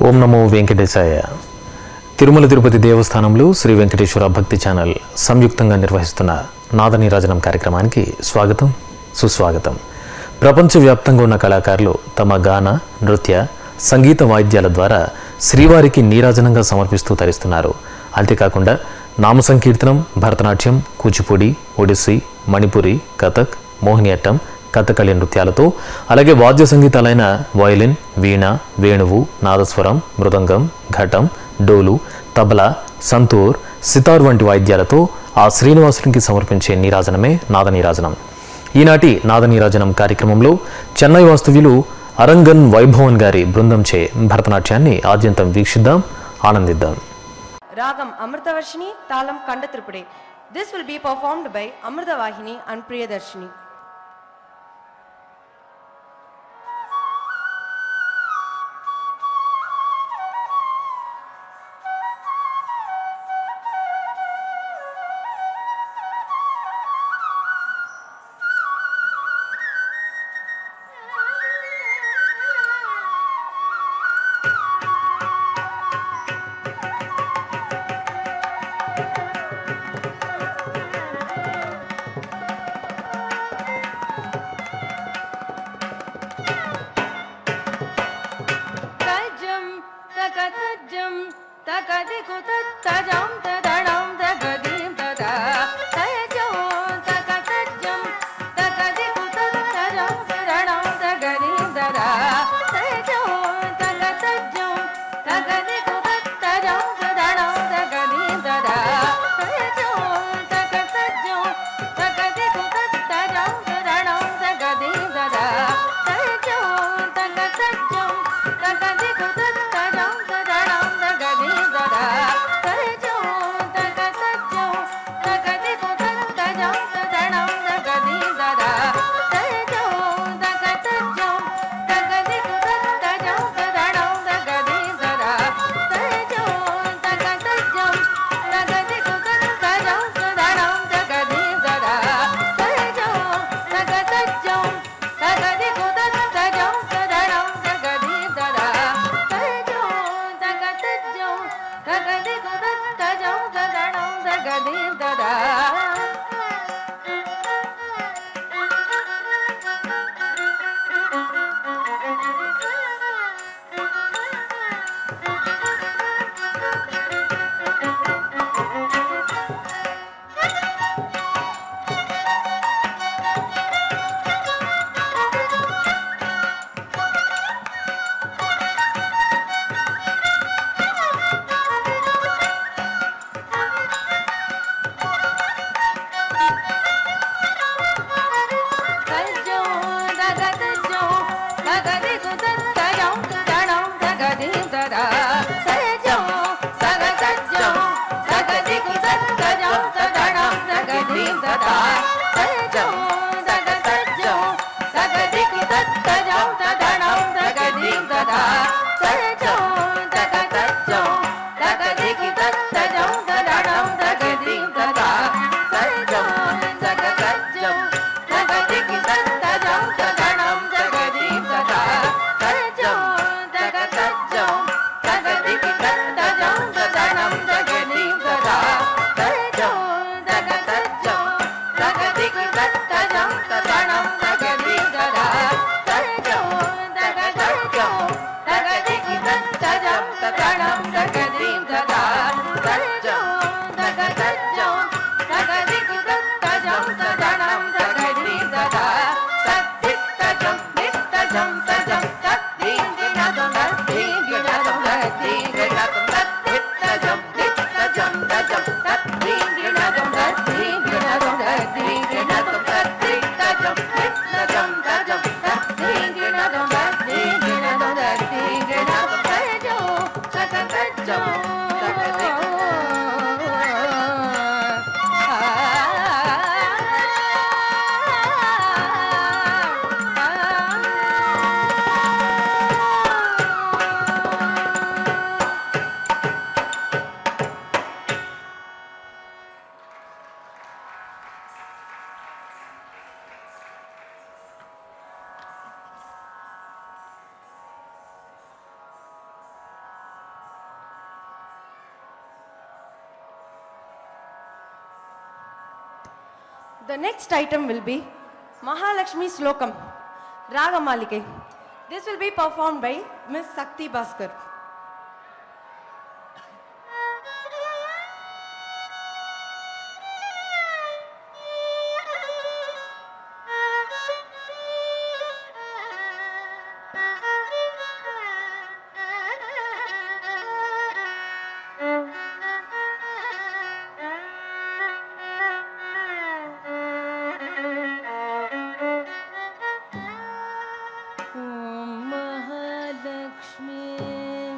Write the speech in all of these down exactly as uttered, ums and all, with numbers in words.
ఓం నమో వెంకటేశాయ. తిరుమల తిరుపతి దేవస్థానంలో శ్రీ వెంకటేశ్వర భక్తి ఛానల్ సంయుక్తంగా నిర్వహిస్తున్న నాదనీరాజనం కార్యక్రమానికి స్వాగతం, సుస్వాగతం. ప్రపంచవ్యాప్తంగా ఉన్న కళాకారులు తమ గాన, నృత్య, సంగీత వాయిద్యాల ద్వారా శ్రీవారికి నీరాజనంగా సమర్పిస్తూ తరిస్తున్నారు. అంతేకాకుండా నామ సంకీర్తనం, భరతనాట్యం, కూచిపూడి, ఒడిస్సీ, మణిపురి, కథక్, మోహినియట్టం, కథకళి నృత్యాలతో, అలాగే వాద్య సంగీతాలైన వయలిన్, వీణ, వేణువు, నాదస్వరం, మృదంగం, ఘటం, డోలు, తబలా, సంతూర్, సితార్ వంటి వాయిద్యాలతో ఆ శ్రీనివాసునికి సమర్పించే నీరాజనమే నాదనీరాజనం. ఈనాటి నాదనీరాజనం కార్యక్రమంలో చెన్నై వాస్తవ్యులు అరంగన్ వైభవన్ గారి బృందంచే భరతనాట్యాన్ని ఆద్యంతం వీక్షిద్దాం, ఆనందిద్దాం. రాగం అమృతవర్షిణి, తాళం కండత్రిపుడే. This will be performed by Amritavahini and Priyadarshini. Jump, The next item will be Mahalakshmi Slokam, Ragamalike. This will be performed by Miss Sakti Bhaskar. Om Mahalakshmi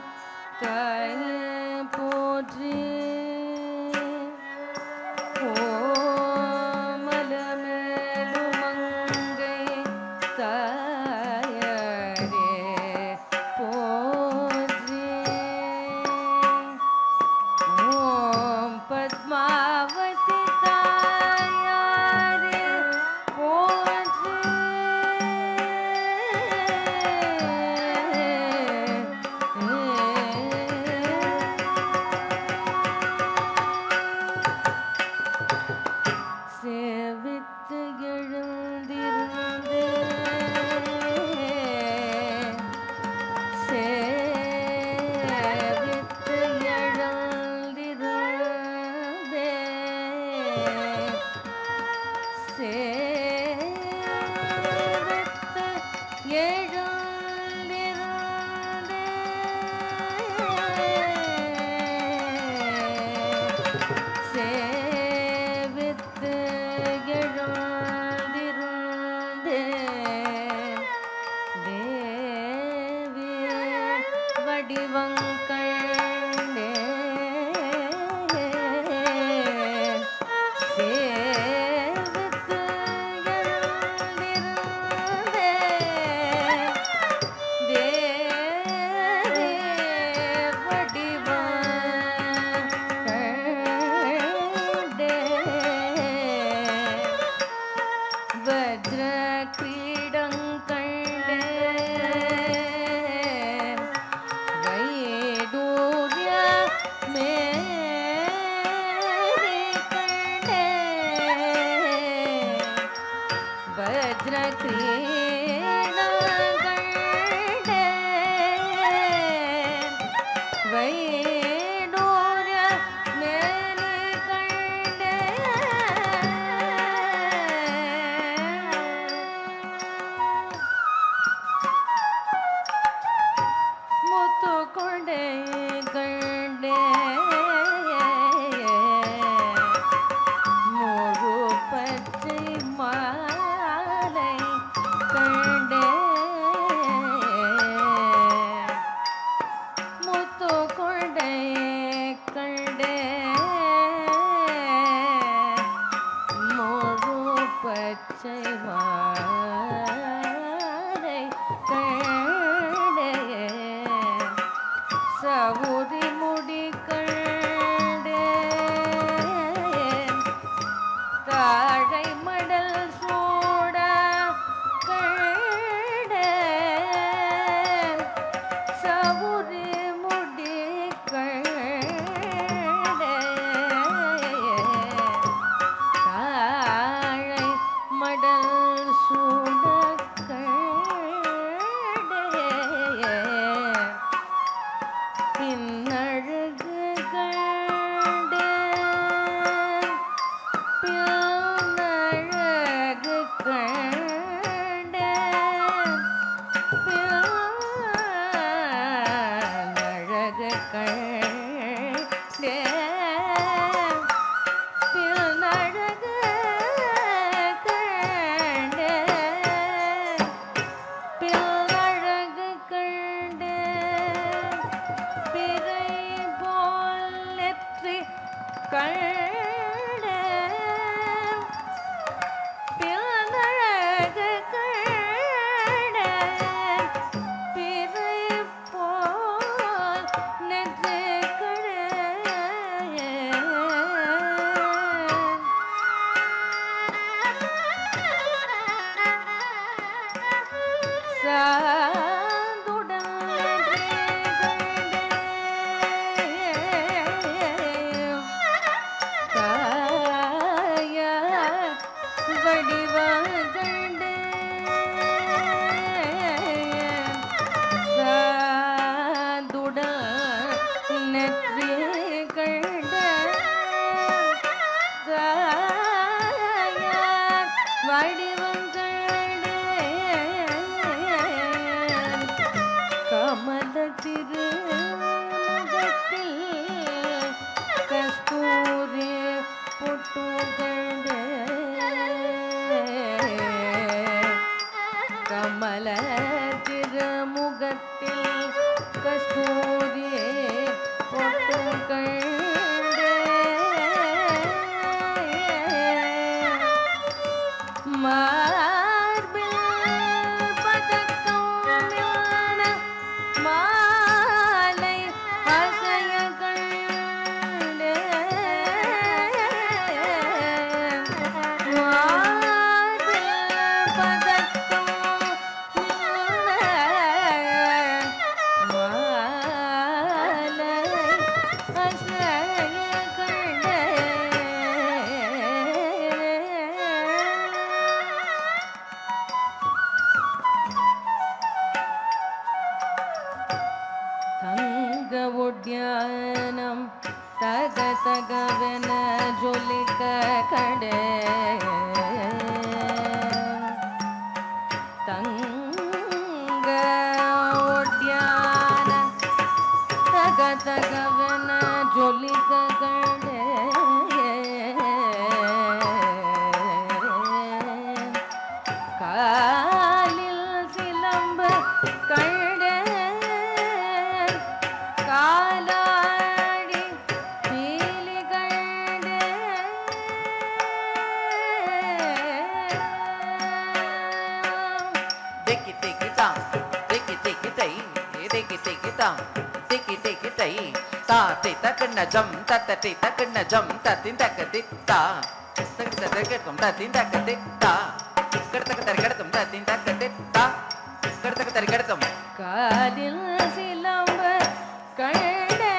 tita kena jam tata tita kena jam tatinda kadita tata kadum tatinda kadita kadta kadar kadum tatinda kadita kadta kadar kadum காதில் சிலம்ப கண்டே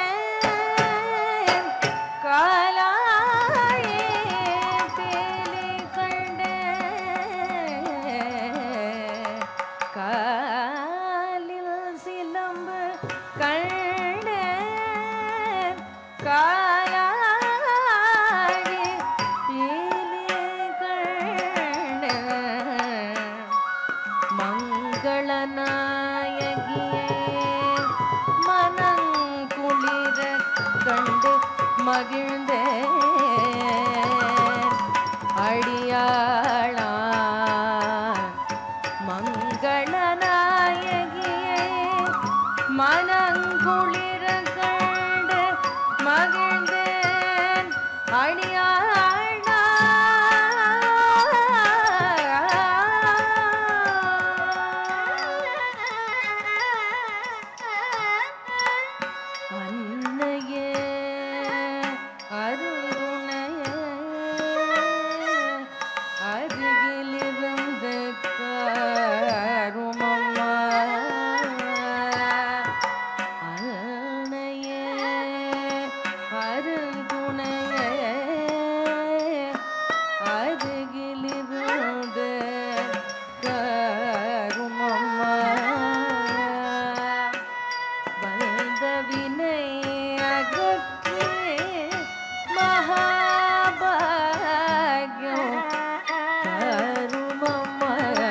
காலாயே பேலி கண்டே காலில் சிலம்ப கண்டே காலாயே பேலி கண்டே மங்களநாயகியே மனங்குளிர கண்டு மகிழ்ந்தேன் அடியாளா மங்களநாயகியே மனங்குளிர கண்டு மகிழ்ந்தேன் அடியாளா அன்னையே அருணையே அருகிலிருந்து காருமம்மா அன்னையே அருகுணையே அருகிலிருந்து காருமம்மா வந்த வினை அகற்றே மகாபாக்யம் தருமம்மா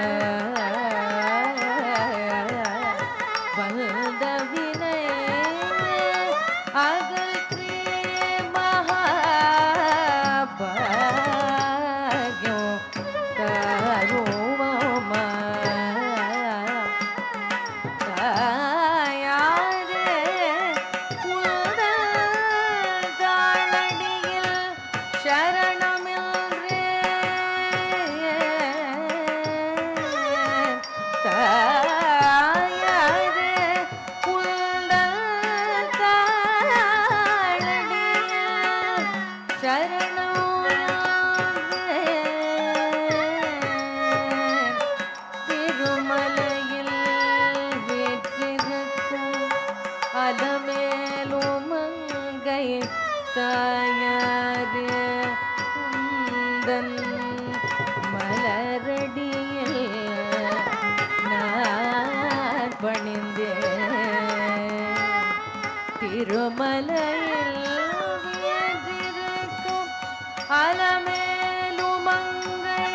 வந்த வினை அகற்றே மகாபாக்யம் தருமம்மா தாயாரே உந்தன் தாளடியில் சரணமில்றே தாயாரே உந்தன் தாளடியில் சரணமில்றே திருமலையில் வீற்றிருக்கும் அலமேலும் மங்கை தாயாரே உந்தன் மலரடியில் நான் பணிந்தேன் திருமலையில் வீற்றிருக்கும் அலமேலும் மங்கை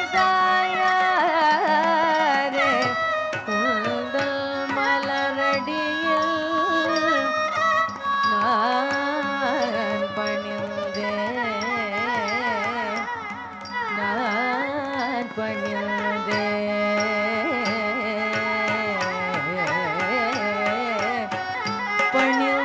தாயாரே உந்தன் மலரடியில் நான் பணிந்தேன் நான் பணிந்தேன்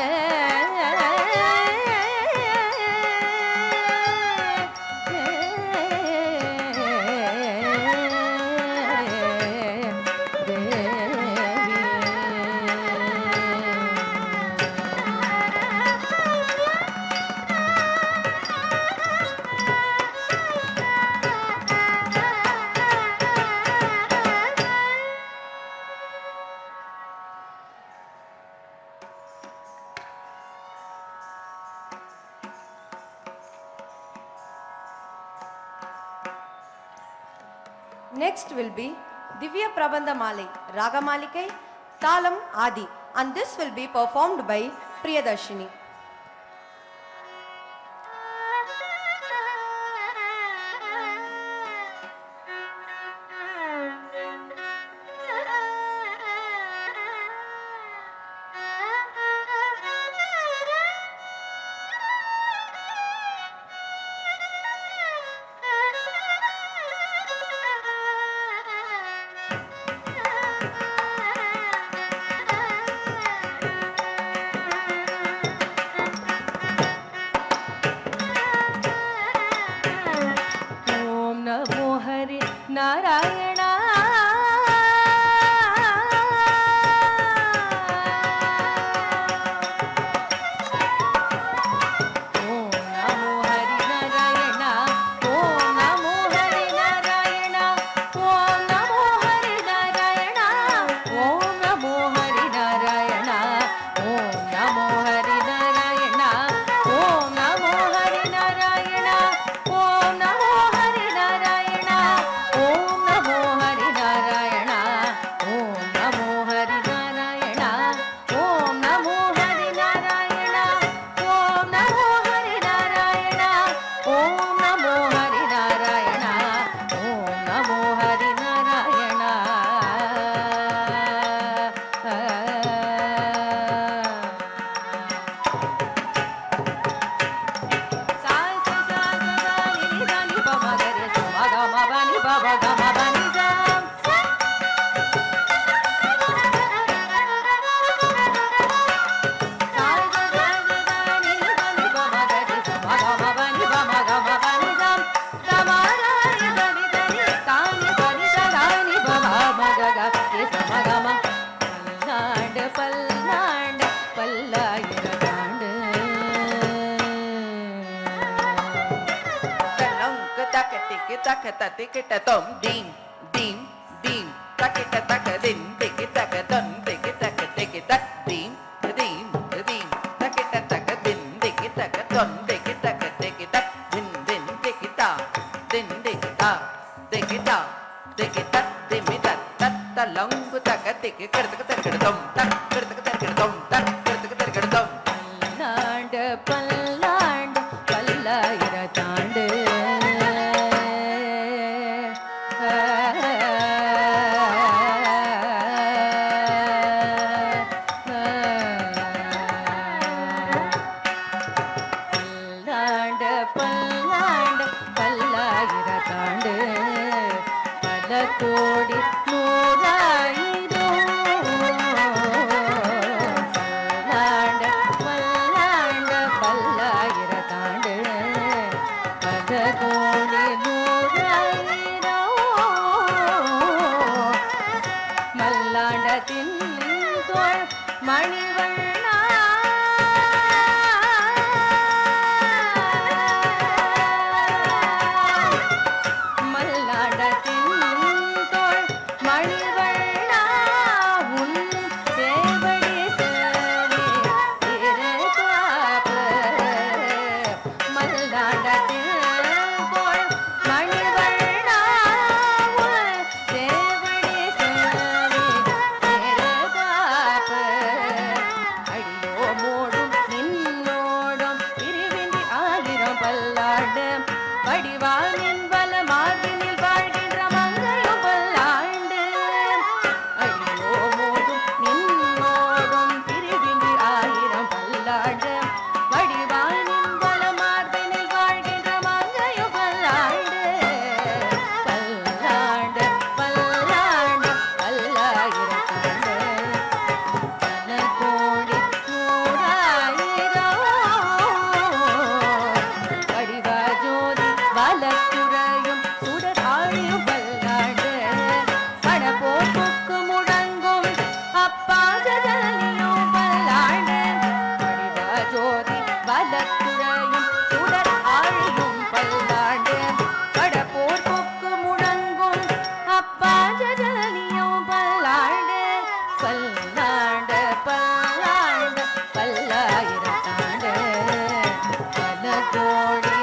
Next will be Divya Prabandha Malai, Raga Malikai, Talam Adi, and this will be performed by Priyadarshini. Thank you. taka tatikita tom dim dim dim takita taka din tikita don tikita tikita dim dim dim takita taka din tikita don tikita tikita din din tikita din tikita tikita tikita dimita tatta longu taka tikita kirta tom tak kirta kirta tom tak kirta kirta tom பல்லாண்டு பல்லாண்டு பல்லாயிரத்தாண்டு பல்லாண்டு பல்லாண்டு பல்லாயிரத்தாண்டு பல கோடி நூறாயிரம் பல்லாண்டு பல்லாண்டு பல்லாயிரத்தாண்டு பல கோடி நூறாயிரம் மல்லாண்டத்தின் தோள் மணிவண்ணா மல்லாண்டத்தின் தோள் மணிவண்ணா உன் சேவடி சேவி திருக்காப்பு மல்லாண்டத்தின் தோள் மணிவண்ணா உன் சேவடி சேவி திருக்காப்பு அடியோ மோடும் நின்னோடும் பிரிவின்றி ஆயிரம் பல்லாண்டு வடிவானின் பல மார்பினில் வாழ்கின்ற மங்கையும் பல்லாண்டு அடியோ மோடும் நின்னோடும் பிரிவின்றி ஆயிரம் பல்லாண்டு வடிவானின் பல மார்பினில் வாழ்கின்ற மங்கையும் பல்லாண்டு பல்லாண்டு பல்லாண்டு பல்லாயிரத்தாண்டு பல கோடி நூறாயிரம் வடிவா ஜோதி வலத்துறையும் சுடராழியும் பல்லாண்டு படப்போக்கு முழங்கும் அப்பாஜலியும் பல்லாண்டு வடிவா ஜோதி வலத்துறையும் சுடராழியும் பல்லாண்டு படப்போக்கு முழங்கும் அப்பாஜலியும் பல்லாண்டு பல்லாண்டு பல்லாண்டு பல்லாயிரத்தாண்டு பல கோடி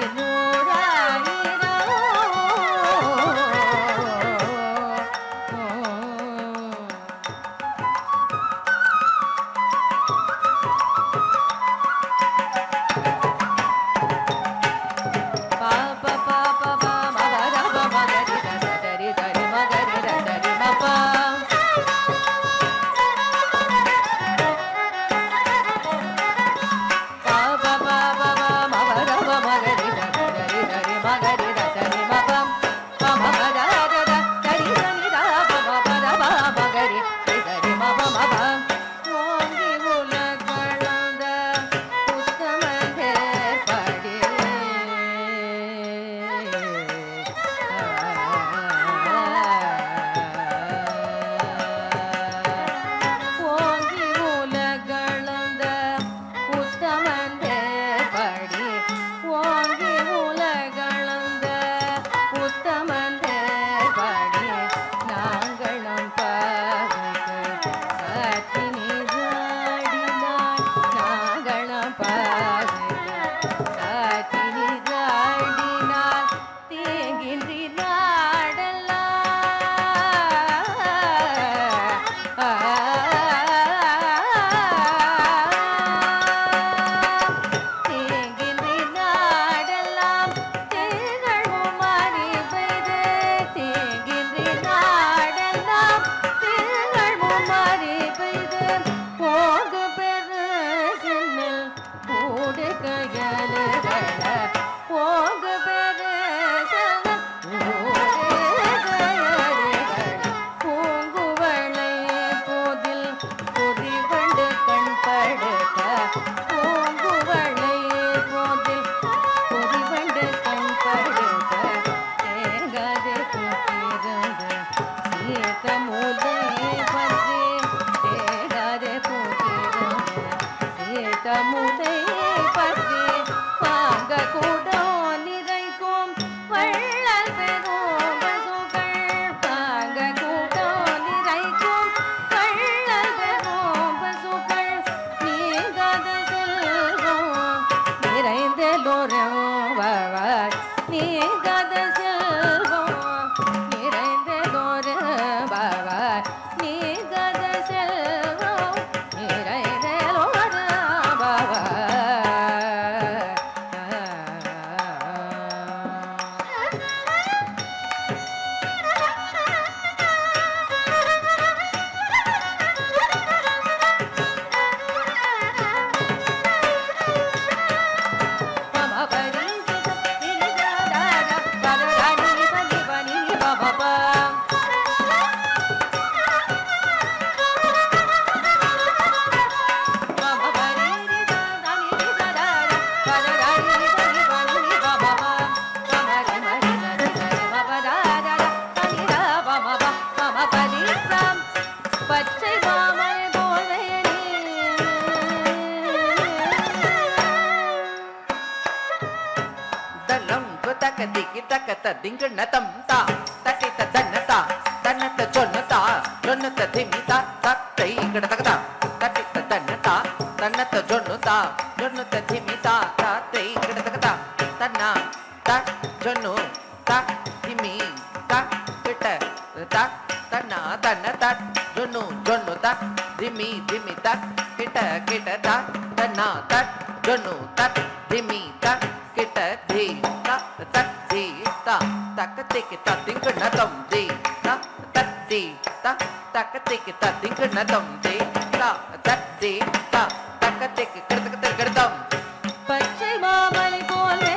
முதை பற்றி வாங்க கூட தலம் தக திகி தக திங்கன தம் தா தகித தன்னதா தன்னத சொன்னதா சொன்னத திமிதா தத்தை கட தகதா தகித தன்னதா தன்னத சொன்னதா சொன்னத திமிதா தத்தை கட தகதா தன்னா த சொன்னு த திமி த கிட்ட த தன்னா தன்னத சொன்னு சொன்னு த திமி திமி த கிட்ட கிட்ட த தன்னா த சொன்னு த திமி த கிட்ட தி த த தி த தக்க திக்கு த திங்கன தம் தி த த தி த தக்க திக்கு த திங்கன தம் தி த த தி த தக்க திக்கு கிடதக கிடதம் பச்சை மாமலை போலே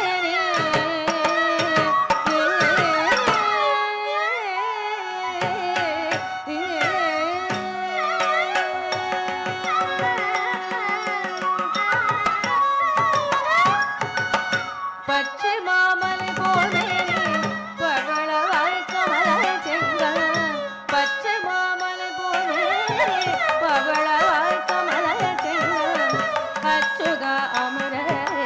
பச்சை மாமலை போலே பவளவாய் கமல செங்கல் பச்சை மாமலை போலே பவளவாய் கமல செங்கல் அச்சுதா அமரே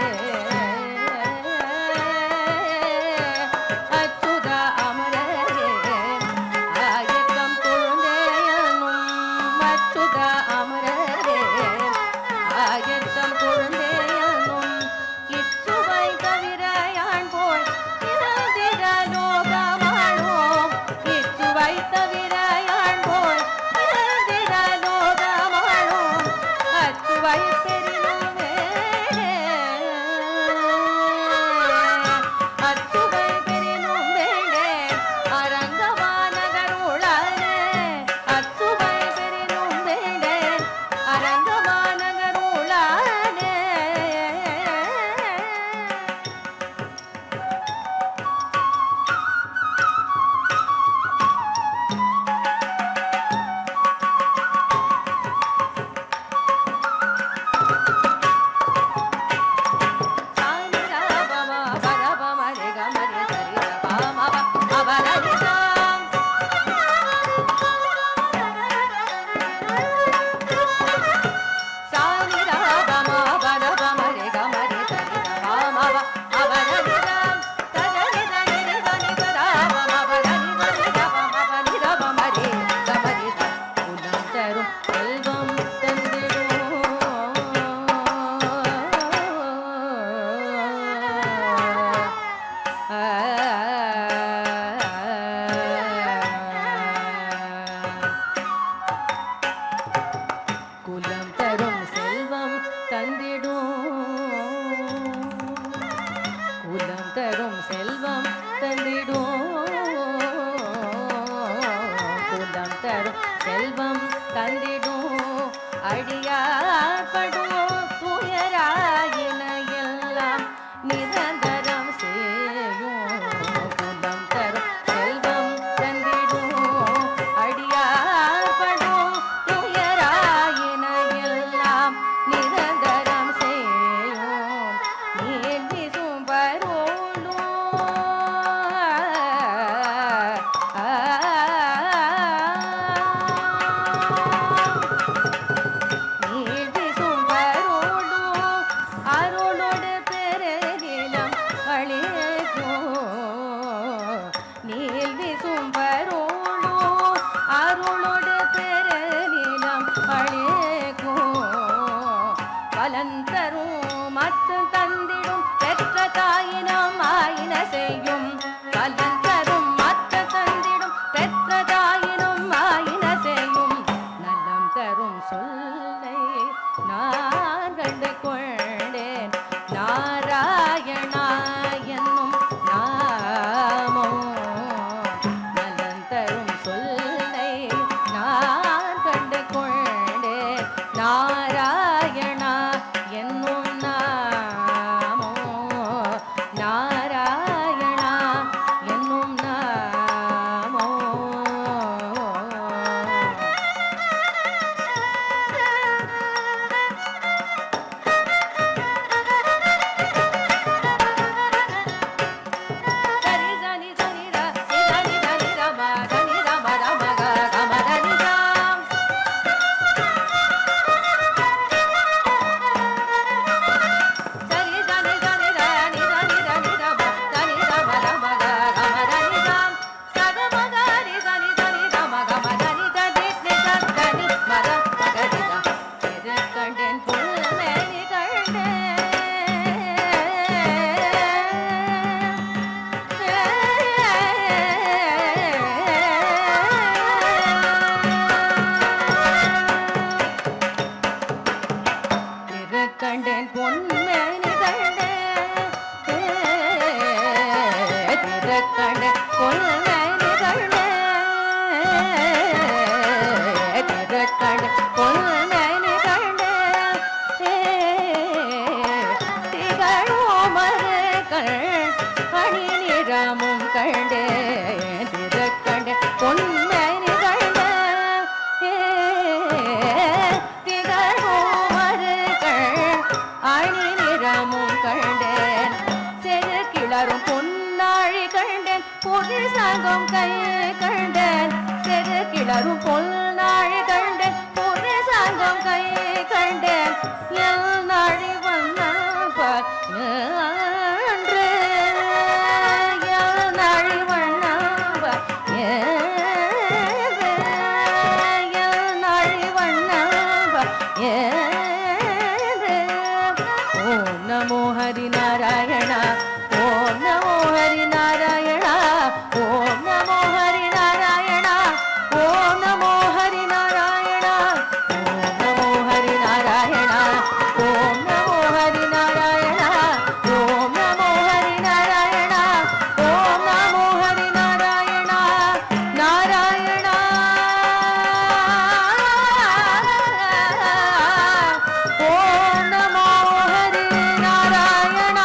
அச்சுதா அமரே ஆயத்தம் குழந்தையனும் அச்சுதா அமரே ஆயத்தம் குழந்தையனும் இச்சுவை தவிரையான் போல் இறந்திட லோகமானோம் இச்சுவை தவிரையான் போல் இறந்திட லோகமானோம் அச்சுவை பெரினும் வேண்டே அச்சுவை பெரினும் வேண்டே அரங்கமாநகருளானே அச்சுவை பெரினும் வேண்டே அரங்கமாநகருளானே குலம் தரும் செல்வம் தந்திடும் குலம் தரும் செல்வம் தந்திடும் குலம் தரும் செல்வம் தந்திடும் அடியாற்படும் துயராயின எல்லாம் நிரந்தரம் செய்யும் குலம் தரும் செல்வம் தந்திடும் அடியாற்படும் துயராயின எல்லாம் நிரந்தரம் செய்யும் நீர் வீசும் பரோலும் நீர் வீசும் பரோலும் அருளோடு பெருகிலம் அழிக்கும் நீர் வீசும் பரோலும் அருளோடு பெருகிலம் அழிக்கும் பலன் தரும் மற்றும் தந்திடும் திறக்கண்டே பொன்மேனி கண்டே திறக்கண்டே பொன்மேனி கண்டே திகழோமர்கள் அணி நிறமும் கண்டே திறக்கண்டே பொன்மேனி கண்டே திகழோமர்கள் அணி நிறமும் கண்டேன் செரு கிளரும் பொன்னாழி கண்டேன் பொருள் சாங்கும் கை கண்டேன் செரு கிளரும் பொன்னாழி கண்டேன் பொருள் சாங்கும் கை கண்டேன் எல் நாழி வண்ணப்ப என்று எல் நாழி வண்ணப்ப எல் நாழி வண்ணப்ப ஓம் நமோ ஹரி நாராயண ஓம் நமோ ஹரி நாராயண ஓம் நமோ ஹரி நாராயண ஓம் நமோ ஹரி நாராயண ஓம் நமோ ஹரி நாராயண ஓம் நமோ ஹரி நாராயண ஓம் நமோ ஹரி நாராயண ஓம் நமோ ஹரி நாராயண நாராயண ஓம் நமோ Hari Narayana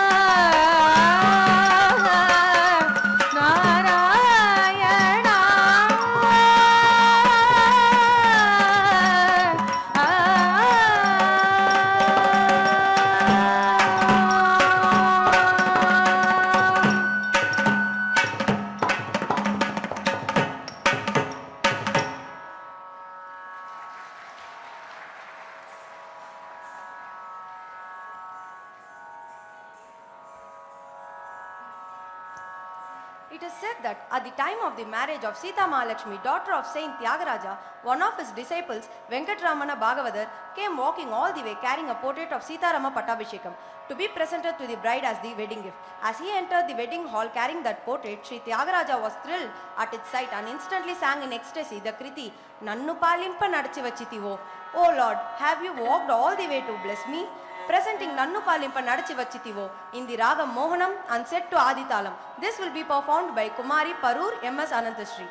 It is said that at the time of the marriage of Sita Mahalakshmi, daughter of Saint Tyagaraja, one of his disciples, Venkatramana Bhagavathar, came walking all the way carrying a portrait of Sita Rama Pattabhishekam to be presented to the bride as the wedding gift. As he entered the wedding hall carrying that portrait, Sri Tyagaraja was thrilled at its sight and instantly sang in ecstasy the Kriti, Nannu Palimpa Nadachi Vachitivo. O Lord, have you walked all the way to bless me? Presenting Nannu Palimpa Nadachi Vachitivo in the Raga Mohanam and set to Aditalam. This will be performed by Kumari Parur M S Ananthasri.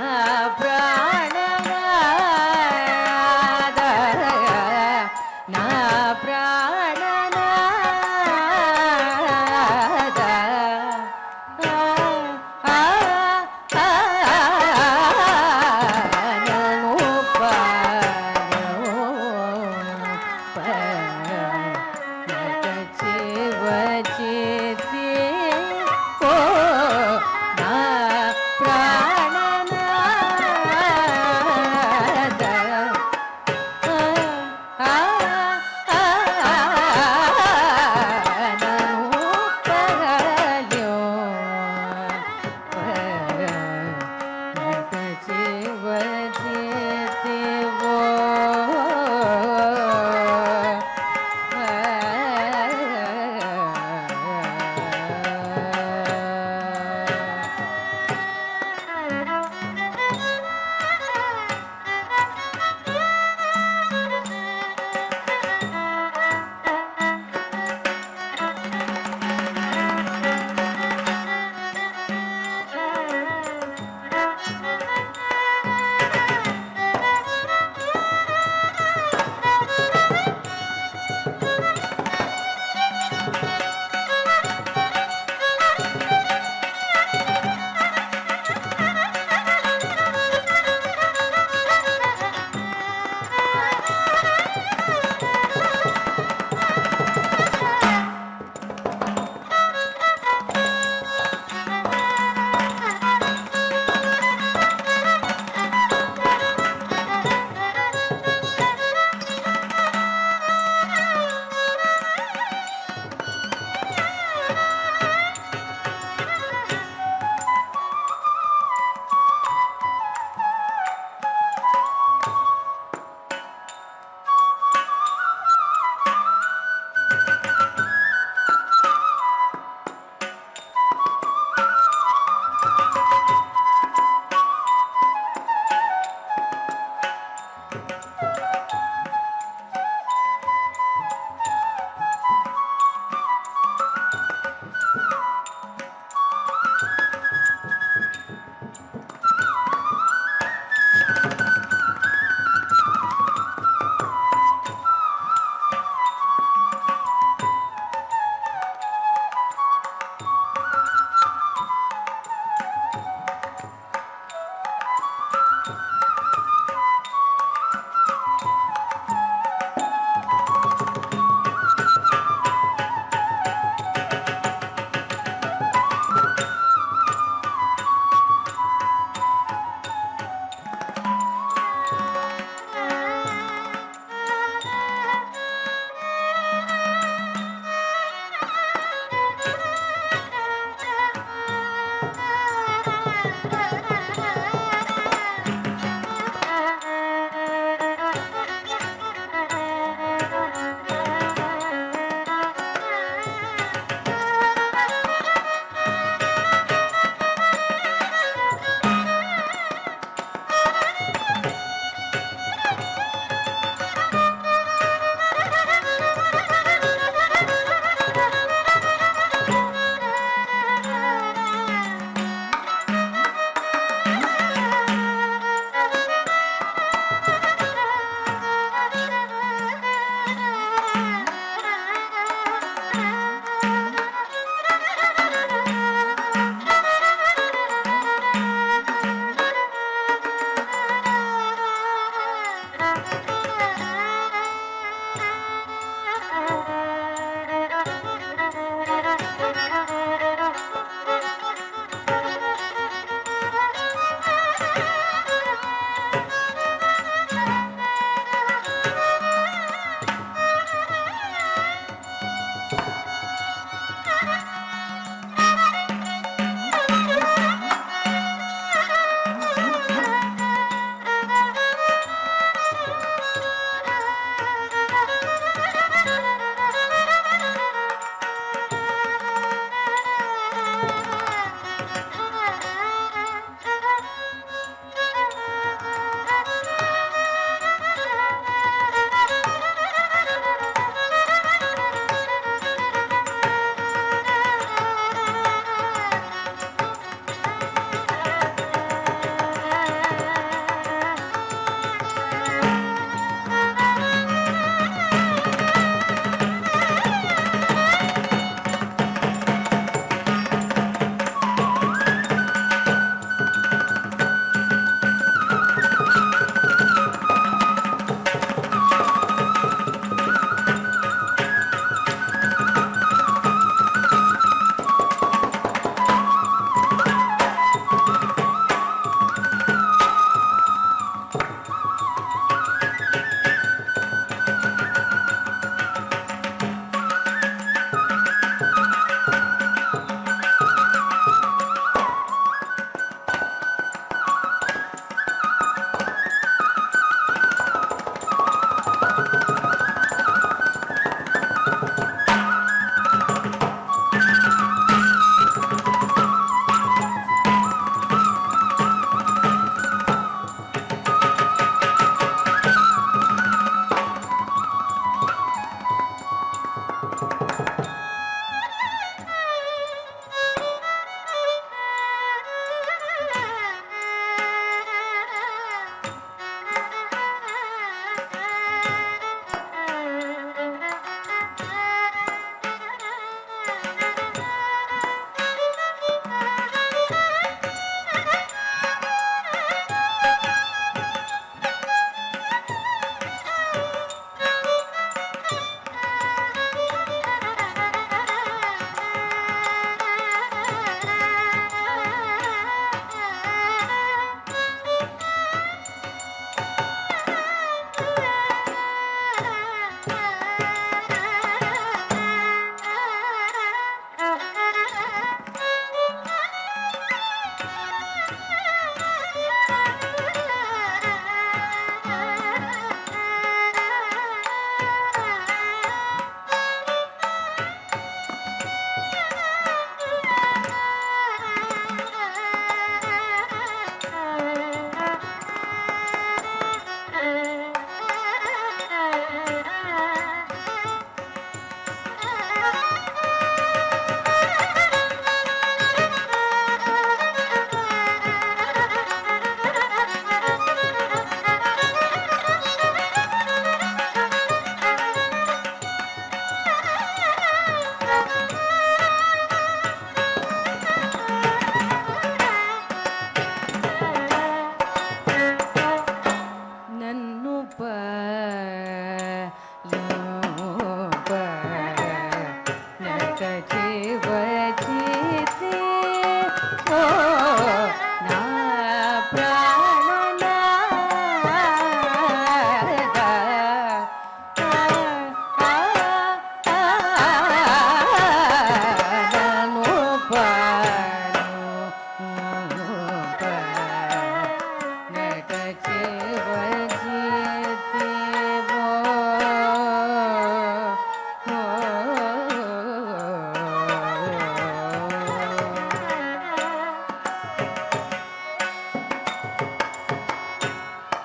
ಪ್ರಾಣನಾದ ನಾ ಪ್ರಾಣನಾದ ಆ ಆ ನನು ಪಾನೋ ಪನಕ ಜೀವ ಚಿತಿ ಓ ನಾ ಪ್ರಾಣನಾದ ಆ ಆ ನನು ಪಗಲ್ಯೋ ಪನಕ ಜೀವ ಚಿತಿ ಓ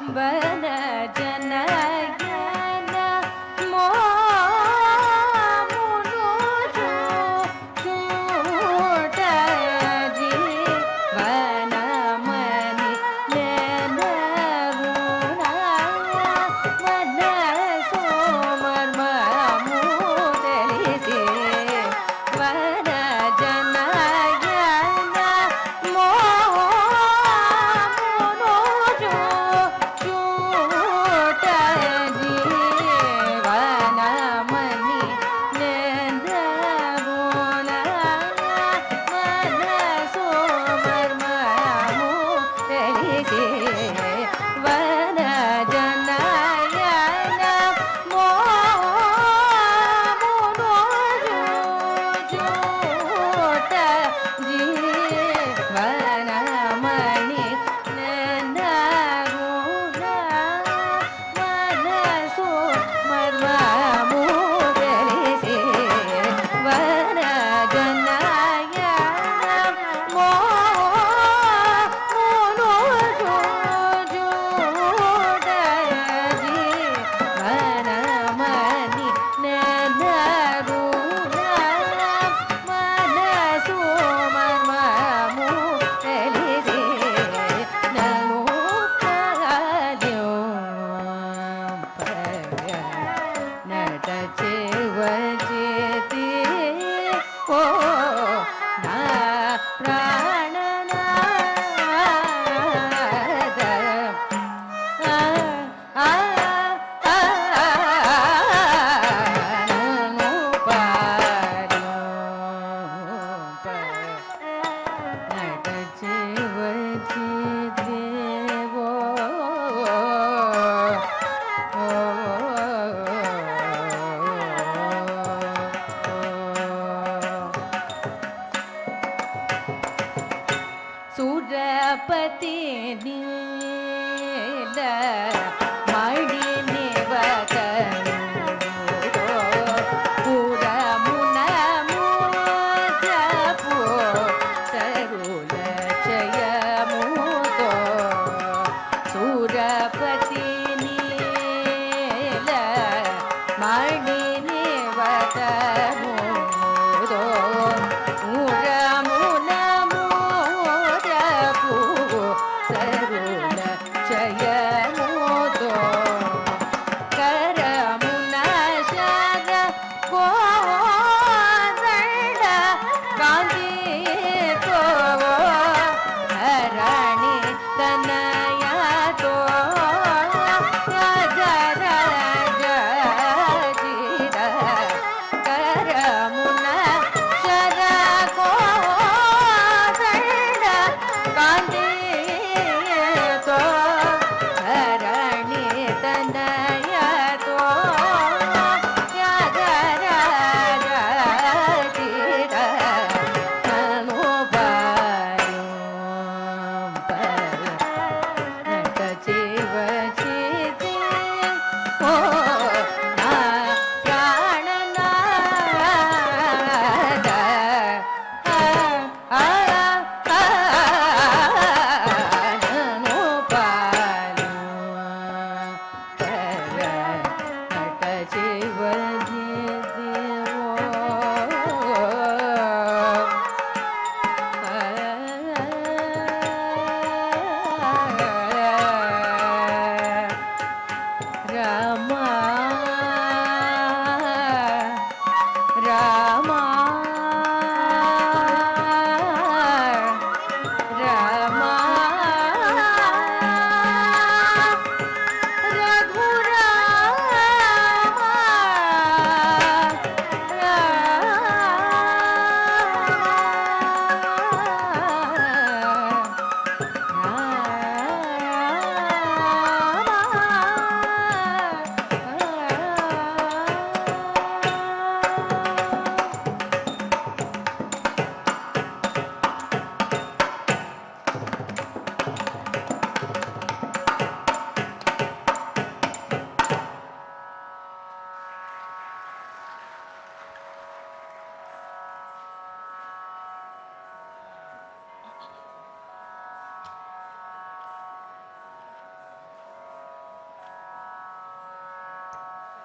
ವನ ಜನಯನ ಮೋ ಸುರಪತಿ ನೀಲ ಮಾಡಿ ನೇವಕ ಪೂರ ಮುನ ಮೂಜಪು ಸರುಲ ಚಯ ಮೂದೋ ಸುರಪತಿ ನೀಲ ಮಾಡಿ ನೇವಕ ಮೂದೋ ಮೂರ ಮುನ ಸರುಲ ಜಯ ಮೋದೋ ಕರಮುನ ಶರ ಗೋದಂಡ ಕಾಂತಿ ತೋ ಹರಣಿ ತನಯ ತೋ ಜರ ಜೀರ ಕರಮುನ ಶರ ಗೋದಂಡ ಕಾಂತಿ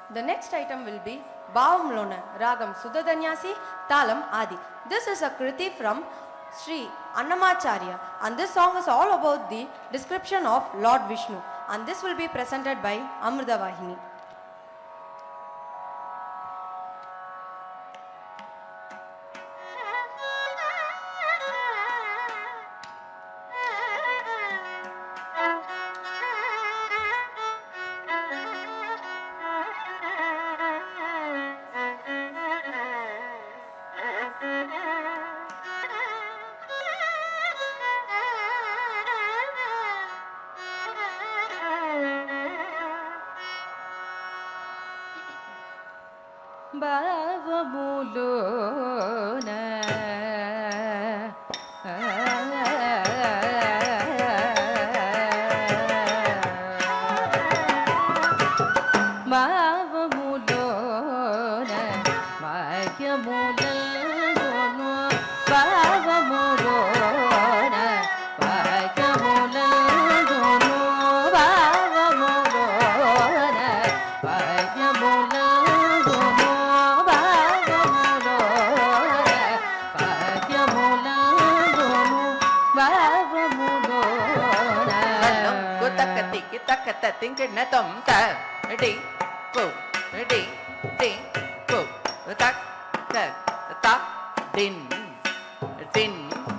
The next item will be Bhavam Lona, Ragam Sudadanyasi, Talam Adi. This is a kriti from Sri Annamacharya, and this song is all about the description of Lord Vishnu, and this will be presented by Amrita Vahini. భావములోన భావములోన భాగ్యములను భావములోన భాగ్యములను భావములోన భాగ్యములను takata tingkirna tom ta di pu di di pu tak ta ta din din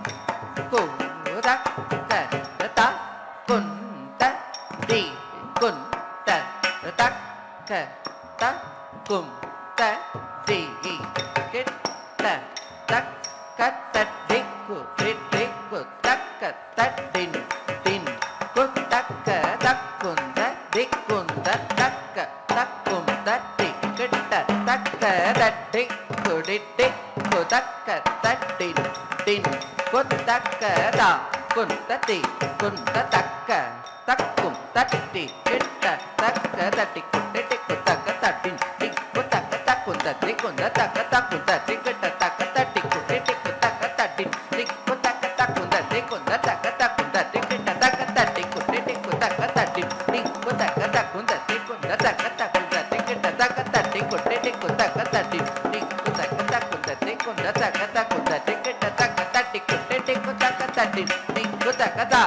ku tak ta ta kun ta di kun ta tak ka ta kum ta di kit ta tak ka ta di ku di di ku tak ka ta din din ku tak ka tak kunda dik kunda takka takkumda dik kitta takka dik kudit dik kudakka din din kudakka da kunda dik kunda takka takkum tatti kitta takka dik kudit dik kudakka din dik kudakka takunda dik kunda takka takunda dik kitta takka dik kudit dik kudakka din dik kudakka takunda dik kunda takka takunda dik kitta takka dik kudit dik kudakka din dik kudakka takunda dik kunda takka takunda dik kitta takka dik kudit dik kudakka din dik kudakka takunda dik kunda takka takunda dik kitta takka dik kudit dik kudakka din dik kudakka da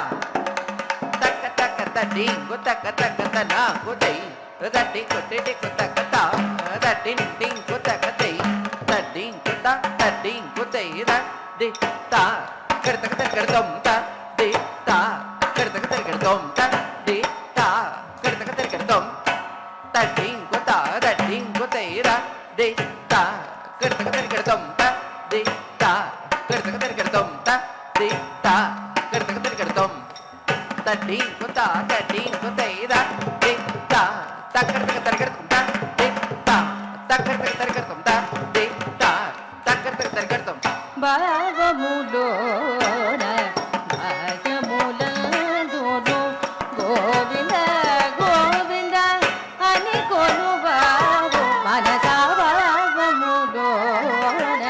takka takka din kudakka takka na kudai da dik kudit dik kudakka da da din din kudakka dai da din kuda da din kudai da dik ta kerta kerta kertom ta dik ta kerta kerta kertom ta dik ta kerta kerta kertom ta din kuda da din kudai da dik ta kerta kerta kertom ta dik ta kerta kerta kertom ta dik ta kerta kerta kertom ta din kuda da din kudai da dik ta ta kerta kerta kertom ta dik ta ta kerta kerta kertom ta dik ta ta kerta kerta kertom భావములోన భాగ్యములందును Govinda Govinda అని కొలువావు మనసా భావములోన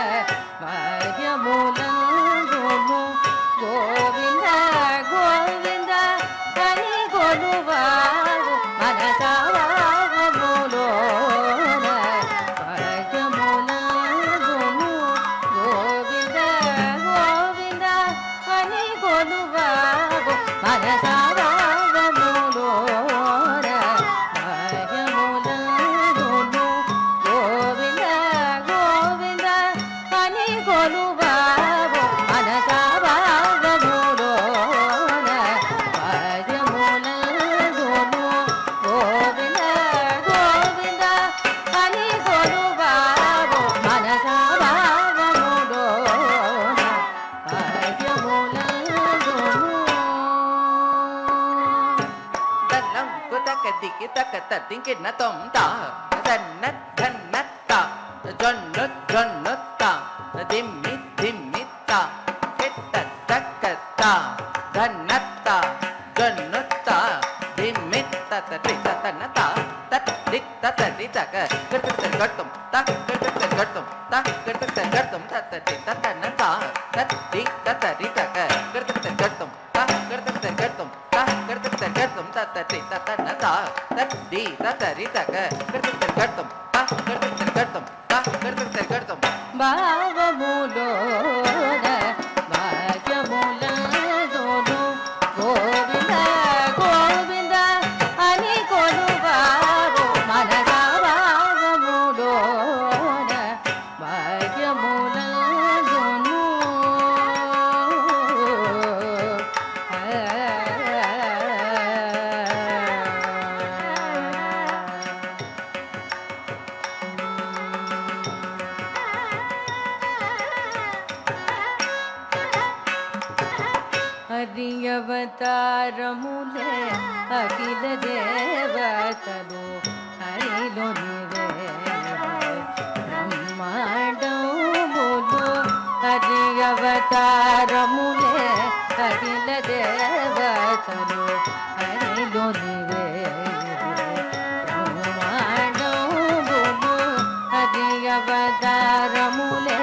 భాగ్యములందును గోవింద గోవింద అని కొలువావు మనసా భావములోన భాగ్యములందును గోవింద గోవింద అని కొలువావు మనసా భావములోన భాగ్యములందును గోవింద గోవింద అని కొలువావు మనసా భావములోన భాగ్యములందును గోవింద గోవింద అని కొలువావు మనసా భావములోన భాగ్యములందును danam kudakka diki takka tingkirna tom ta danna danna ta jonnu jonnu ta dimmi dimmi ta kitta takka ta danna ta jonnu ta dimmi ta ta ta tanna ta tat dik ta ta di ta ka kirta gattum ta kirta gattum ta kirta gattum ta ta ta tanna ta tat dik ta ta di ta ka kirta gattum ta kirta gattum ta kirta gattum ta ta தி தத்தனதா தத்தி தத்தரி தக கர்த்தர் கர்த்தம் தா கர்த்தர் கர்த்தம் தா கர்த்தர் கர்த்தம் భావములోన భాగ్యములందును గోవింద గోవింద అని కొలువావు మనసా భావములోన భాగ్యములందును హరియవతారములే అఖిల దేవతలు హరిలో బ్రహ్మాండములు హరియవతారములే అఖిల దేవతలు హరిలో బ్రహ్మాండములు హరియవతారములే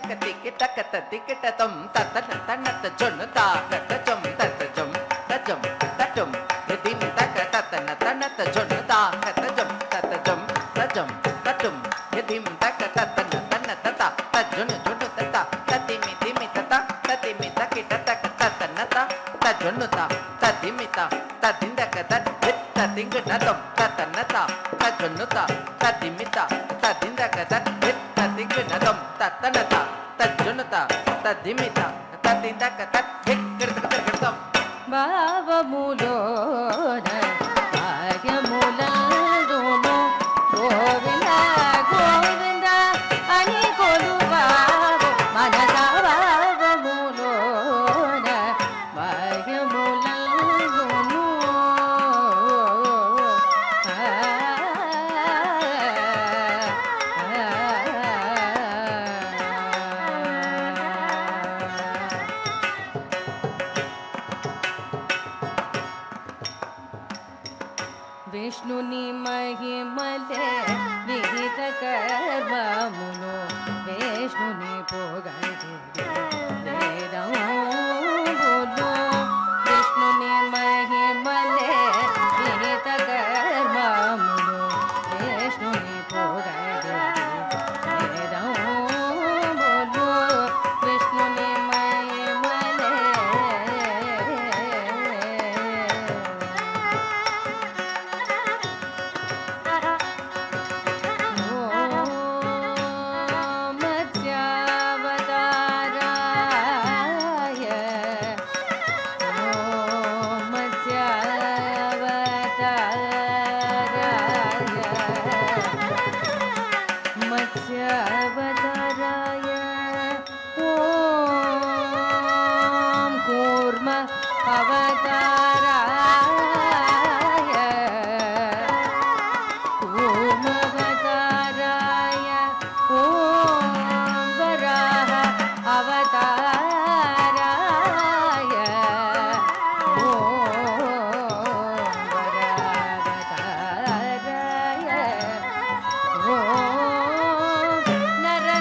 తక తికి తక తికిట తం తతన తనత జొన్ను తాకత జం తత జం తజం తటం దిం తక తతన తనత జొన్ను తాకత జం తత జం తజం తటం దిం తక తతన తనత త తజొన్ను జొన్ను తత తతిమి తిమి తత తతిమి తకిట తక తతన త తజొన్ను త తతిమి త తదిందక తత్ తతింగ నతం తతన త తజొన్ను త తతిమి త తదిందక తత్ తతింగ నతం తతన త తజొన్ను త తదిమి త తదిందక తత్ గిర్గిర్గిర్గిర్తం భావములోన భాగ్యములందును గోవింద గోవింద అని కొలువావు మనస భావములోన భాగ్యములందును విష్ణుని మహిమలే విహిత కర్మములు విష్ణుని పొగడి వేదములు విష్ణుని మహిమలే విహిత కర్మములు విష్ణుని పొగడి వేదములు విష్ణుని మహిమలే మత్స్యావతారాయ ఓం కూర్మ అవతారాయ కూర్మవతారాయ ఓం వరాహ అవతారాయ ఓం వరావతారాయ ఓం నర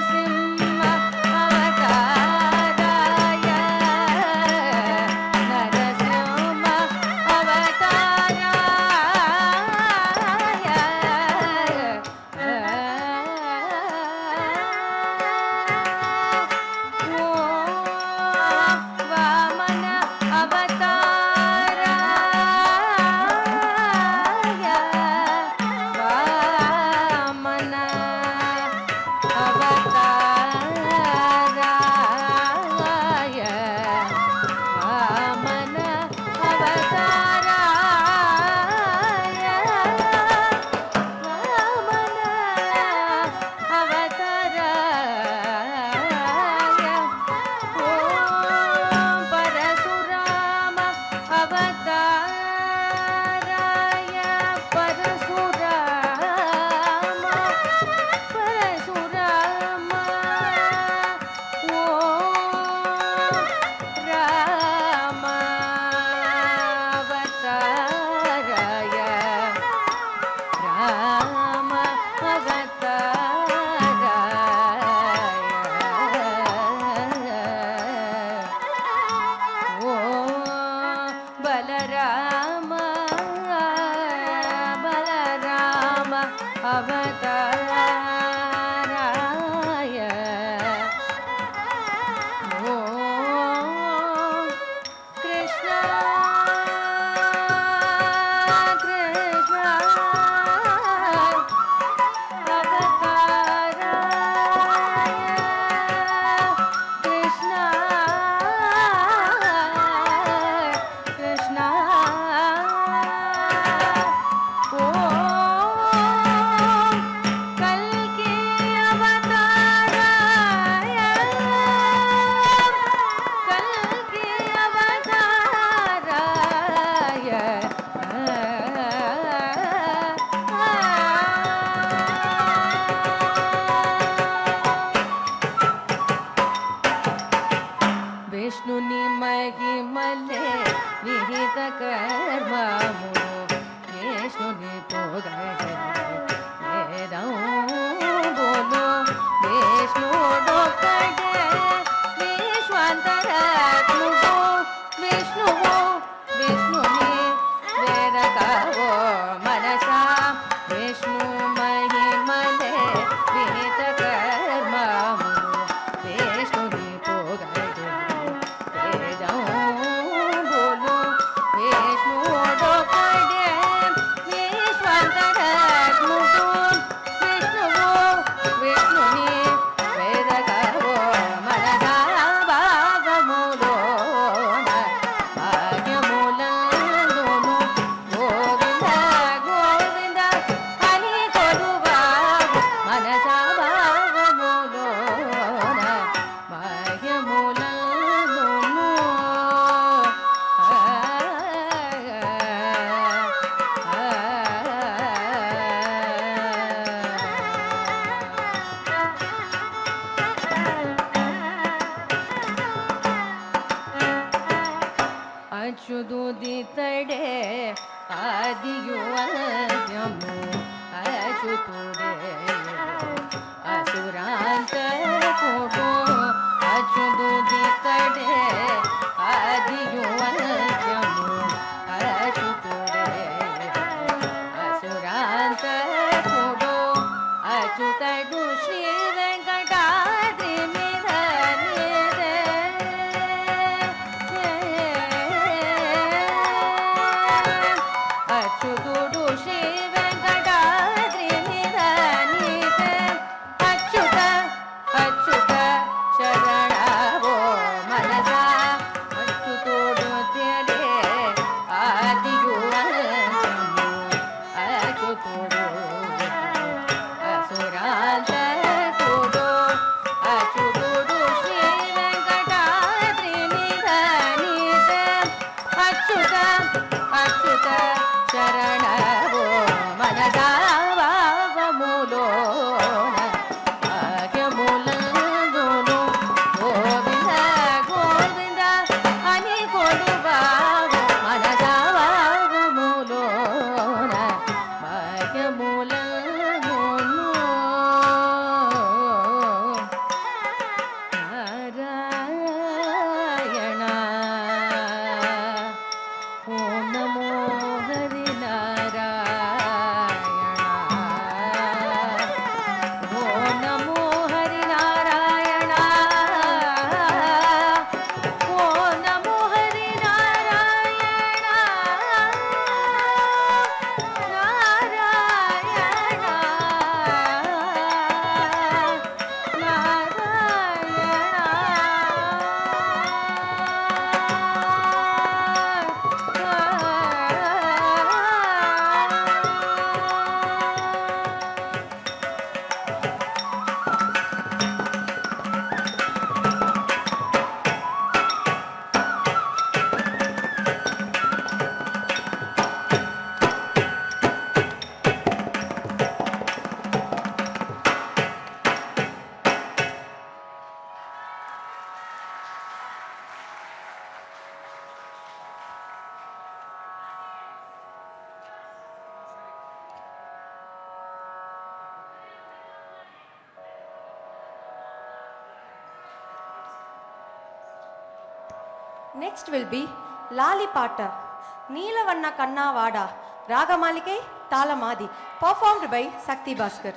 ಅಚ್ಚುದುದಿತಡೆ ಆದಿಯು ಅಂತ್ಯಮು ಅಚ್ಚುತುಡೆ ಅಸುರಾಂತ ಕೊಡು ಅಚ್ಚುದುದಿತಡೆ ಆದಿಯು ಅಂತ್ಯಮು ಅಚ್ಚುತುಡೆ ಅಸುರಾಂತ ಕೊಡು ಅಚ್ಚುತಡು ಶ್ರೀ ವೆಂಕಟಾದ್ರಿ ಮಿಧನಿದೆ ಅಚ್ಚುತುಡು ಶ್ರೀ ವೆಂಕಟಾದ್ರಿ ಮಿಧನಿದೆ ಅಚ್ಚುತ ಅಚ್ಚುತ ಶರಣವೋ ಮನಸ ಅಚ್ಚುತುಡು ತೆರೆ ಆದಿಯು ಅಂತ್ಯಮು ಅಚ್ಚುತುಡು ಅಸುರಾಂತ ಕೊಡು ಅಚ್ಚುತುಡು ಶ್ರೀ ವೆಂಕಟಾದ್ರಿ ಮಿಧನಿದೆ ಅಚ್ಚುತ ಅಚ್ಚುತ ಶರಣವೋ ಮನದಾವ ಮೂಲೋಣ ಭಾಗ್ಯಮೂಲಂಗುನು ಗೋವಿಂದ ಗೋವಿಂದ ಹನಿ ಕೊಡುವಾಗೋ ಮನದಾವ ಮೂಲೋಣ ಭಾಗ್ಯಮೂಲಂಗುನು ನಾರಾಯಣ ಓಂ ನಮೋ ಹರಿ ನಾರಾಯಣ ಓಂ ನಮೋ ಹರಿ ನಾರಾಯಣ ಓಂ ನಮೋ ಹರಿ Narayana Next will be Lali Pata, Neelavanna Kanna Vada, Ragamalike, Talamadi, performed by Sakti Bhaskar.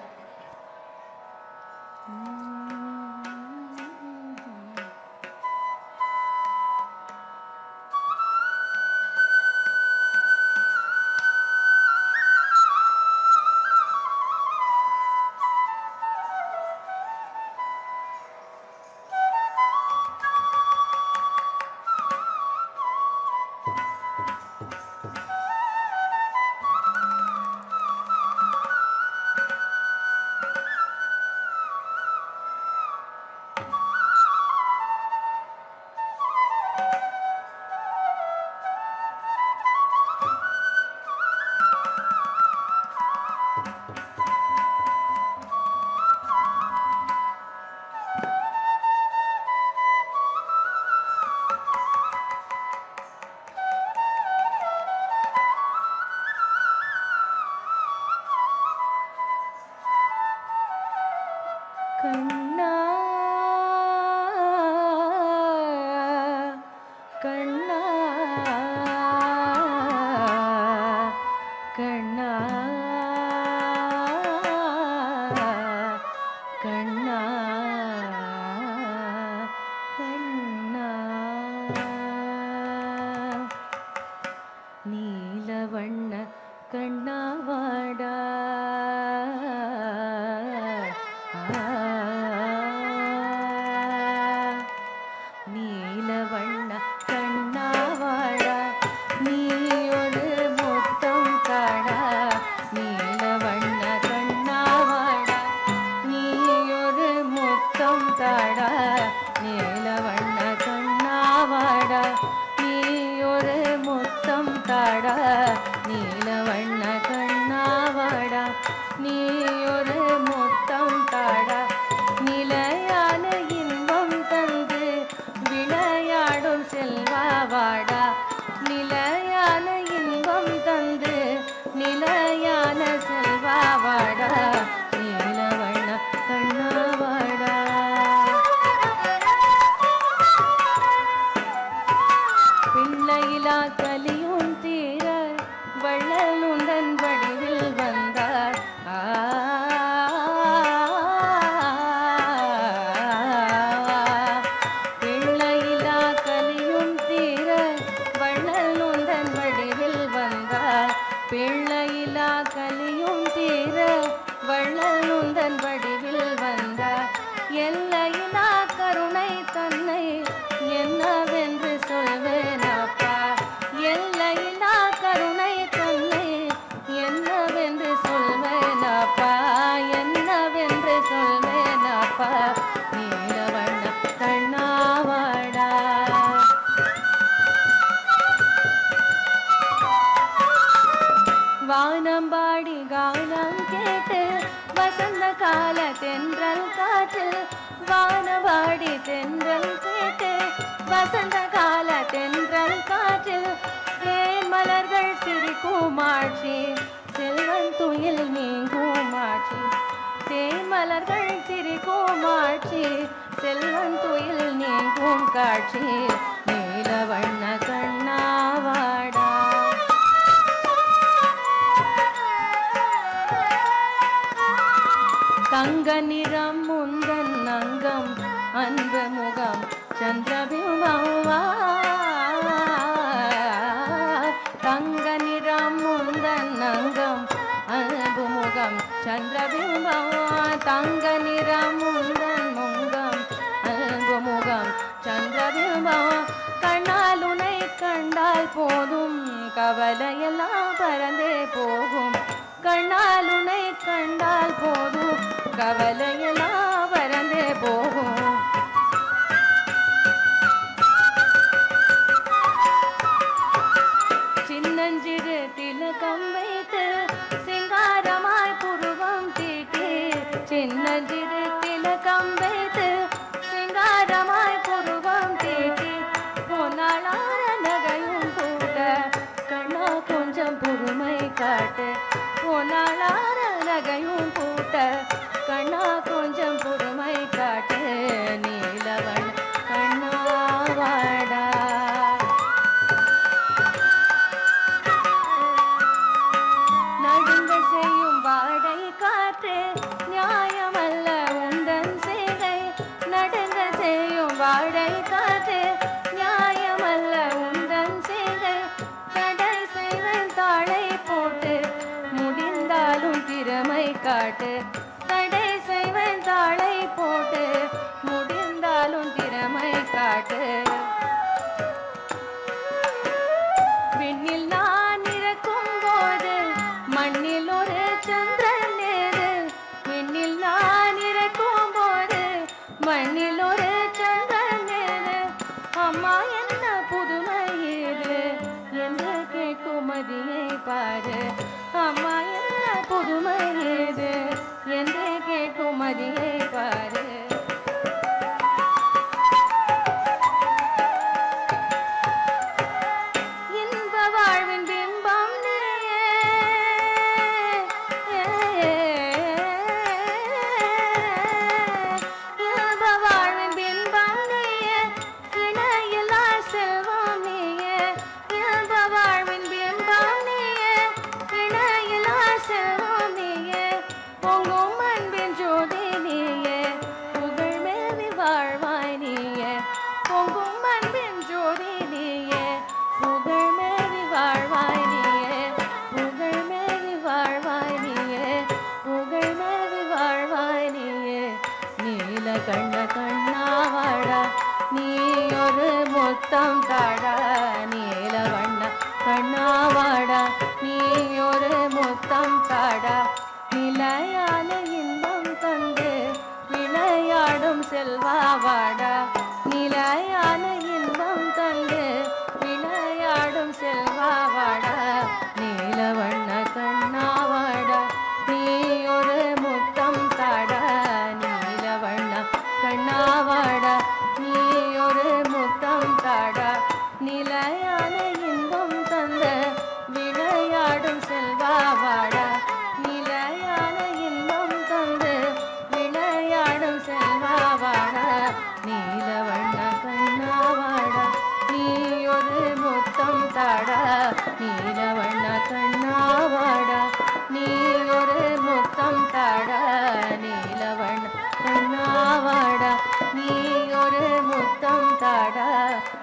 கலியும் தீர வள்ளல் உந்தன் வடிவில் வந்தார். ஆ பிள்ளையிலா கலியும் தீர வள்ளல் உந்தன் வடிவில் வந்தார். பிள்ளையிலா கலியும் தீர வள்ளல் உந்தன் வடிவில் வந்தார். எல்லையிலா கருணை தன்னை என்னவென்று சொல்வேனப்பா. எல்லையிலா கருணை தன்னை என்னவென்று சொல்வேனப்பா. என்னவென்று சொல்வேனப்பா. நீலவண்ண கண்ணாவாடா. வானம்பாடி கானம் கேட்டு வசந்த கால தென்றல் காற்று. வானவாடி தென்றல் கேட்டு வசந்த கால தென்றல் காற்று. தேன் மலர்கள் சிரிக்குமாட்சி செல்வன் துயில் நீங்குமாட்சி. தேன் மலர்கள் சிரிக்குமாட்சி செல்வன் துயில் நீங்கும் காட்சி. நீலவண்ண கண்ணாவாடா. தங்க நிறம் முந்தன் அங்கம் அன்பு முகம் சந்திரபிம்பவா. தங்க நிறம் முந்தன் அங்கம் அன்பு முகம் சந்திரபிம்பவா. தங்க நிறம் முந்தன் முகம் அன்பு முகம் சந்திரபிம்பவா. கண்ணால் உனை கண்டால் போதும் கவலையெல்லாம் பறந்தே போகும். கண்ணால் உனை கண்டால் போதும் கவலையெல்லாம் பறந்தே போகும். சின்னஞ்சிறு திலகம் வைத்து சிங்காரமாய் புருவம் தீட்டி. சின்னஞ்சிறு திலகம் வைத்து சிங்காரமாய் புருவம் தீட்டி. பொன்னாளார நகையும் கூட கண்ணா கொஞ்சம் பொறுமை காட்டு. பொன்னாளார நகையும் பூட்ட கண்ணா கொஞ்சம் பொறுமை காட்டு. நீலவண்ண கண்ணாவாடா. நடுங்க செய்யும் வாடை காற்று நியாயமல்ல உந்தன் சேகை. நடுங்க செய்யும் வாடை காற்று நியாயமல்ல உந்தன் சேகை. தடை செய்வன் தாளை போட்டு முடிந்தாலும் திறமை காட்டு. தடை செய்வன் தாளை போட்டு முடிந்தாலும் திறமை காட்டு. விண்ணில் நான் இறக்கும் போது மண்ணில் ஒரு சந்திரன் நேரு. விண்ணில் நான் இறக்கும் போது மண்ணில் ஒரு சந்திரன் நேரு. அம்மா என்ன புதுமை இது என்று கேட்கும் மதியை பாரு. அம்மா என்ன புதுமை இது என்று கேட்கும் மதியை பாரு. இன்ப வாழ்வின் பிம்பம் நீயே. இன்ப வாழ்வின் பிம்பம் நீயே. இணையில்லா செல்வம் நீயே. இன்ப வாழ்வின் பிம்பம் நீயே. இணையில்லா செல்வம் நீயே. பொங்கும் அன்பின் ஜோதி நீயே. புகழ் மேவி வாழ்வாய் நீயே. பொங்கும் அன்பின் ஜோதி நீயே. புகழ் மேவி வாழ்வாய் நீயே. புகழ் மேவி வாழ்வாய் நீயே. புகழ் மேவி வாழ்வாய் நீயே. நீல கண்ண கண்ணாவாடா. நீ ஒரு முத்தம் தாடா. நீல வண்ண கண்ணாவாடா. நீ ஒரு முத்தம் தாடா. நிலையான இன்பம் தந்து விளையாடும் செல்வாவாடா. நிலையான இன்பம் தந்து விளையாடும் செல்வாவாடா. நீலவண்ண கண்ணாவாடா. நீ ஒரு முத்தம் தாடா. நீலவண்ண கண்ணாவாடா. நீ ஒரு முத்தம் தாடா. நிலையான இன்பம் தந்த விளையாடும் செல்வாவாடா. நிலையான இன்பம் தந்து விளையாடும் செல்வாவாடா. நீலவண்ண கண்ணா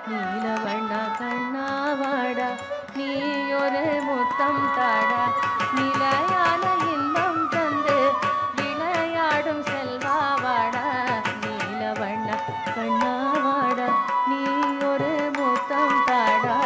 நீலவண்ண கண்ணாவாடா நீயொரு முத்தம் தாடா நிலையான இன்பம் தந்து விளையாடும் செல்வாவாடா நீலவண்ண கண்ணாவாடா நீயொரு முத்தம் தாடா.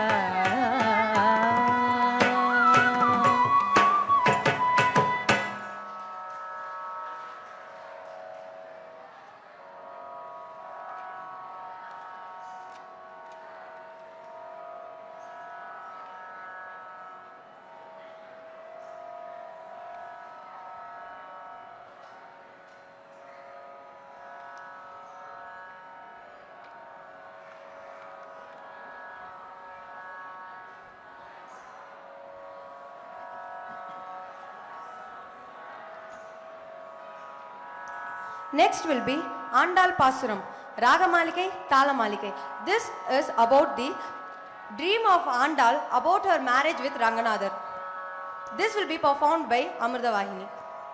Next will be Andal Pasuram, Ragamalikai, Talamalikai. This is about the dream of Andal about her marriage with Ranganadhar. This will be performed by Amrita Vahini.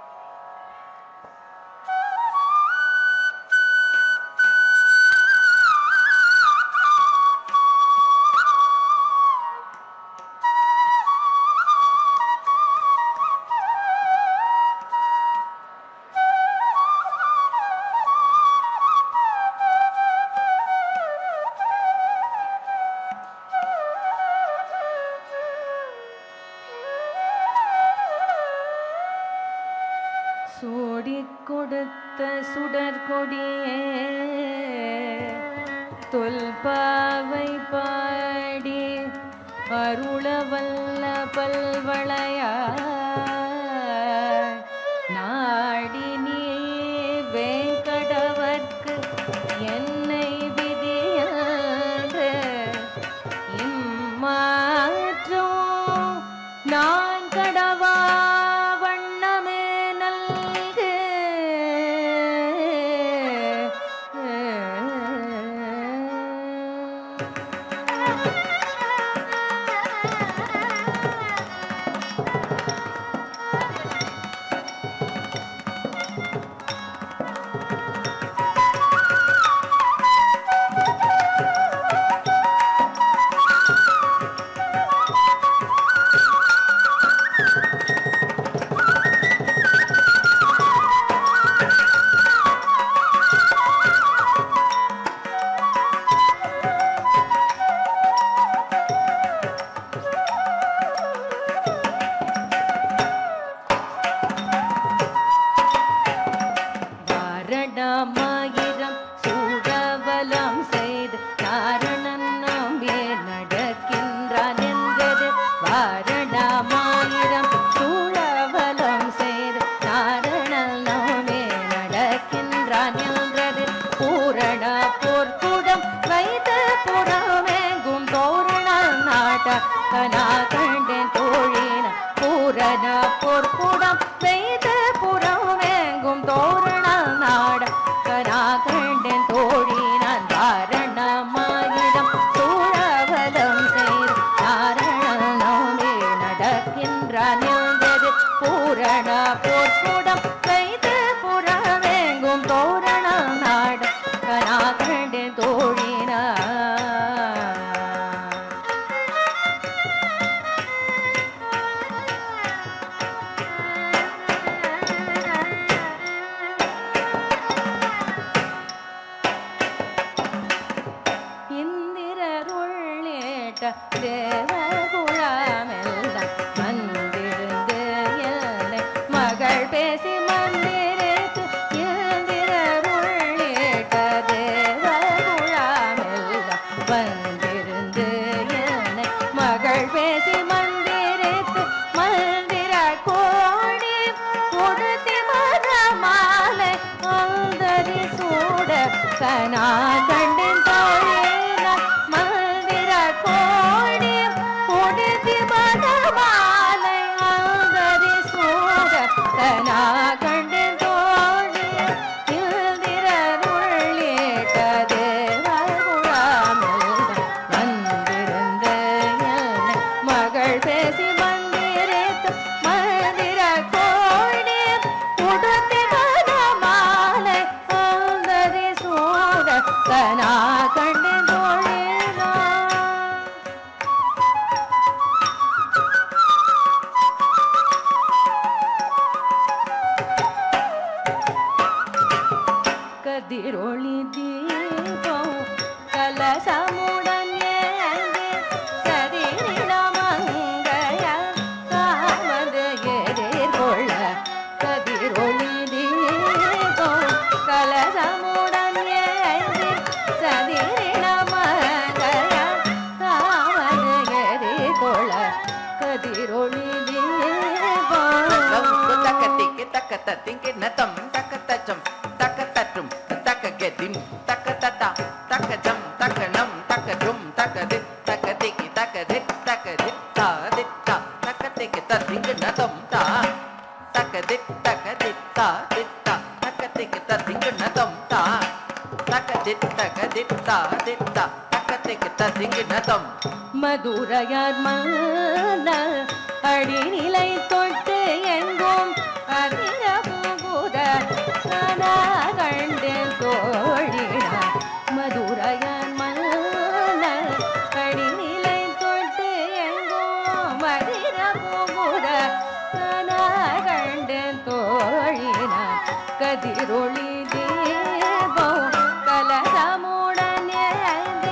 சூடிக் கொடுத்த சுடற்கொடியே தொல்பாவை பாடி அருளவல்ல பல்வளையாய் நாடி நீ வேங்கடவர்க்கு என்னை விதியன்று இம்மாற்றோ நான் கடவா வண்ணமே நல்கு. வாரணமாயிரம் சூழவலம் செய்து நாரணன் நம்பே நடக்கின்றான் என்றது. வாரணமாயிரம் சூழவலம் செய்து நாரணன் நம்பே நடக்கின்றான் என்றது. பூரண போர்க்குடம் வைத்து புறமெங்கும் தோரண நாட்ட கனா கண்டேன் தோழின. பூரண போர்க்குடம் வைத்து புறமெங்கும் தோரண நாட கனா கண்டேன் தோழினான். வாரணமாயிரம் சூழவலம் செய்து நாரணன் நம்பே நடக்கின்றான் என்றது. பூரண போர்க்குடம் வைத்து புறமெங்கும் தோரண நாட கனா கண்டேன் தோழினான். தேவகுழாமெல்லாம் வந்திருந்து என்னை மகள் பேசி மந்திரித்து இந்திரருள்ளிட்ட. தேவகுழாமெல்லாம் வந்திருந்து என்னை மகள் பேசி மந்திரித்து மந்திர கோடி கொடுத்தி மத மாலை அந்தரி சூட கனா கண்டின் தோழின. மந்திர கோடி கொடுத்தி மத மாலை அந்தரி சூட கனா கண்டின் தோழிய இந்திரருள்ளிட்ட. தேவகுழாமெல்லாம் வந்திருந்த என்னை மகள் பேசி மந்திரித்து மந்திர கோடி கொடுத்தி மத மாலை அந்தரி சூட கனா கண்டின் தோழிய கதிரொளி தீபம் கலசமுடன் ஏந்தி சதிரிடமங்கைய காமது எதிர்கொள்ள கதிரொளி தீபம் கலசமுடன் ஏந்தி சதிரிடமங்கைய காமது எதிர்கொள்ள கதிரொளி Takatiki takata thinki natam takatacham takatatum takagedim takatata takajam takanam takajum takadit takatiki takadit takadit tadit ta takatiki tathinki natam ta takadit takadit tadit ta takatiki tathinki natam ta takadit takadit tadit ta takatiki tathinki natam மதுரையார் மன்ன அடிநிலை தொட்டு எங்கும் அதிர புகுத கண்டு தோழினார் மதுரையார் மன்ன அடிநிலை தொட்டு எங்கும் அதிர புகுத கண்டு தோழினார் கதிரொளி தீபம் கலசமுடன் ஏந்தி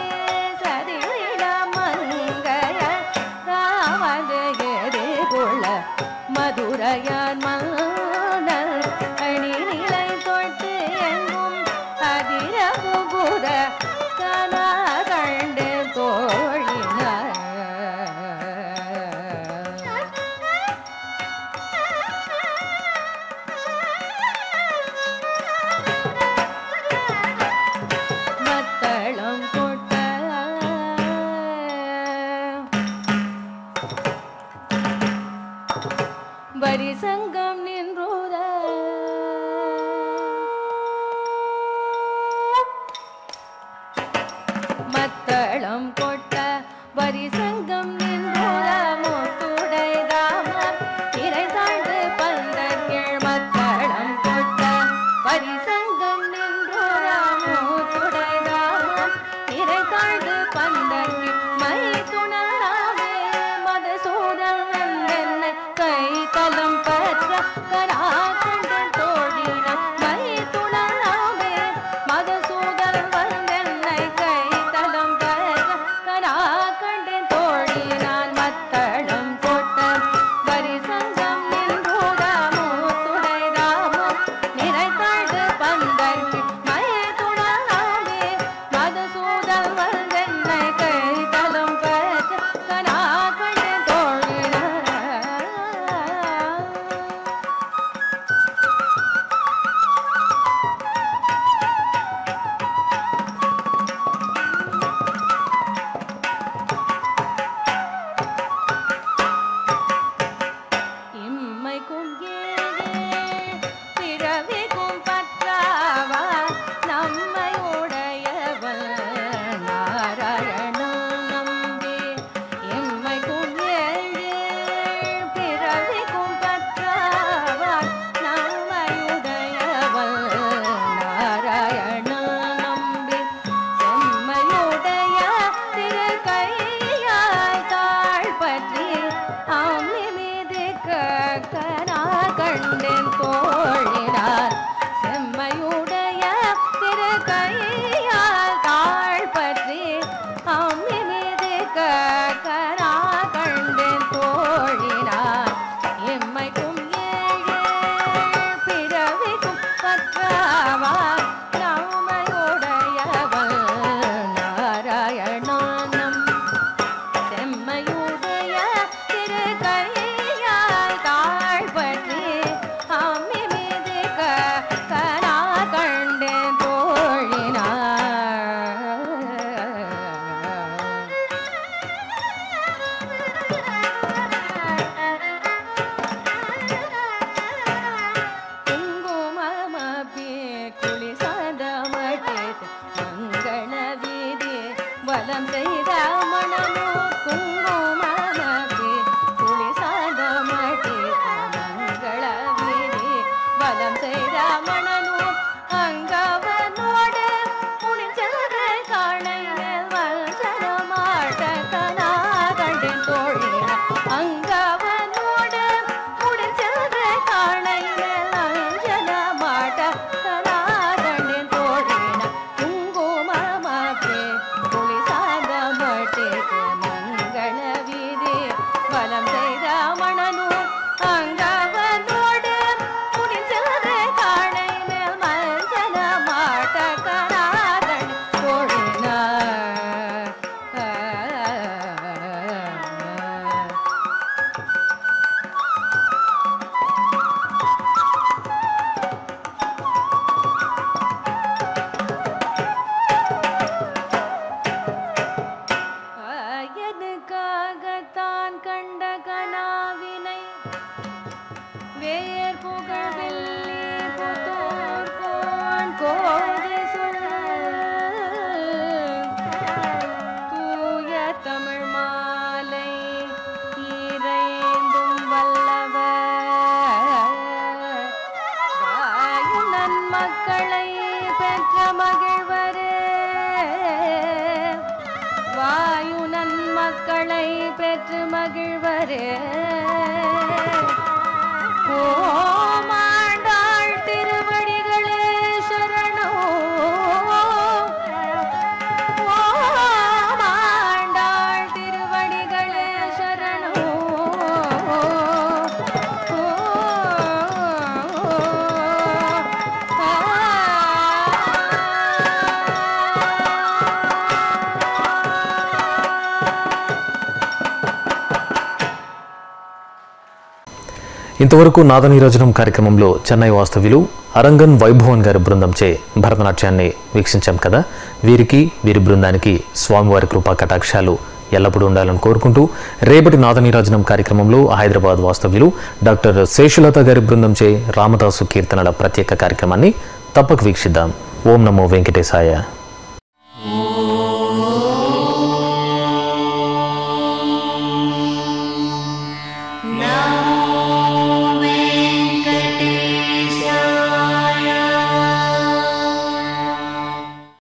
மதுரையான் மன்னர் அணிநிலை தொட்டு எங்கும் அதிர புகுத கனா கண்டு தோழினார் மத்தளம் கொட்ட வரி சங்கம் நின்றுத மத்தளம் கொட்ட வரி சங்கம் நின்றுத முத்துடை ராமர் இறை தாழ்ந்து பந்தர் கீழ் மத்தளம் கொட்ட வரி சங்கம் நின்றுத முத்துடை ராமர் இறை தாழ்ந்து பந்தர் கீழ் மை துணராமே மதசூதன் என்னை கை தலம் பற்ற கரா கண்டு தோழின மை துணராமே மதசூதன் வந்தென்னை கை தலம் பற்ற கரா கண்டு தோழினான் மத்தளம் கொட்ட வரி சங்கம் நின்றுதா மூத்துடை ராமம் நிறைத்தாழ்ந்து பந்தற்கு மை துணராமே மதசூதன் வந்தென்னை கை தலம் பற்ற கரா கண்டு தோழினான் இம்மைக்கும் பிறவிக்கும் பற்றாவா நம்மை உடையவன் நாராயணன் நம்பி இம்மைக்கும் பிறவிக்கும் பற்றாவா நம்மை உடையவன் நாராயணன் நம்பி செம்மையுடைய திரு கையால் தாழ் பற்றி அம்மி மீது கனா கண்டேன் தோழினார் செம்மையுடைய திரு கையால் தாழ் பற்றி அம்மி மீது கனா கண்டேன் தோழினார் எம்மைக்கும் ஏழு பிறவிக்கும் பற்றாவா நம்மையுடையவள் நாராயணனம் செம்மையுடைய திரு கையால் தாழ் பற்றி அம்மி மீது கனா கண்டேன் தோழினார் குங்குமமபி குளிசதமட்டே மங்கள வீதி வலம் செய்த மணமோ குங்குமமபி குளிசதமட்டே மங்கள வீதி வலம் செய்த மணனோ அங்கவனோடு புனிச்சென்ற காணை மேல் வஞ்சனமாட்ட கனா கண்டேன் தோழின அங்கவனோடு புனிச்சென்ற காணை மேல் வஞ்சனமாட்ட கனா கண்டேன் தோழி மகிழ்வரே வாயு நன்மக்களை பெற்று மகிழ்வரே ஓமாண்டாள் திருவடிகளே சரணோ ஓமாண்டாள் திருவடிகளே சரணோ ఇంతవరకు నాదనీరాజనం కార్యక్రమంలో చెన్నై వాస్తవ్యులు అరంగన్ వైభవన్ గారి బృందంచే భరతనాట్యాన్ని వీక్షించాం కదా. వీరికి వీరి బృందానికి స్వామివారి కృపా కటాక్షాలు ఎల్లప్పుడూ ఉండాలని కోరుకుంటూ రేపటి నాదనీరాజనం కార్యక్రమంలో హైదరాబాద్ వాస్తవ్యులు డాక్టర్ శేషులత గారి బృందంచే రామదాసు కీర్తనల ప్రత్యేక కార్యక్రమాన్ని తప్పక వీక్షిద్దాం. ఓం నమో వెంకటేశాయ.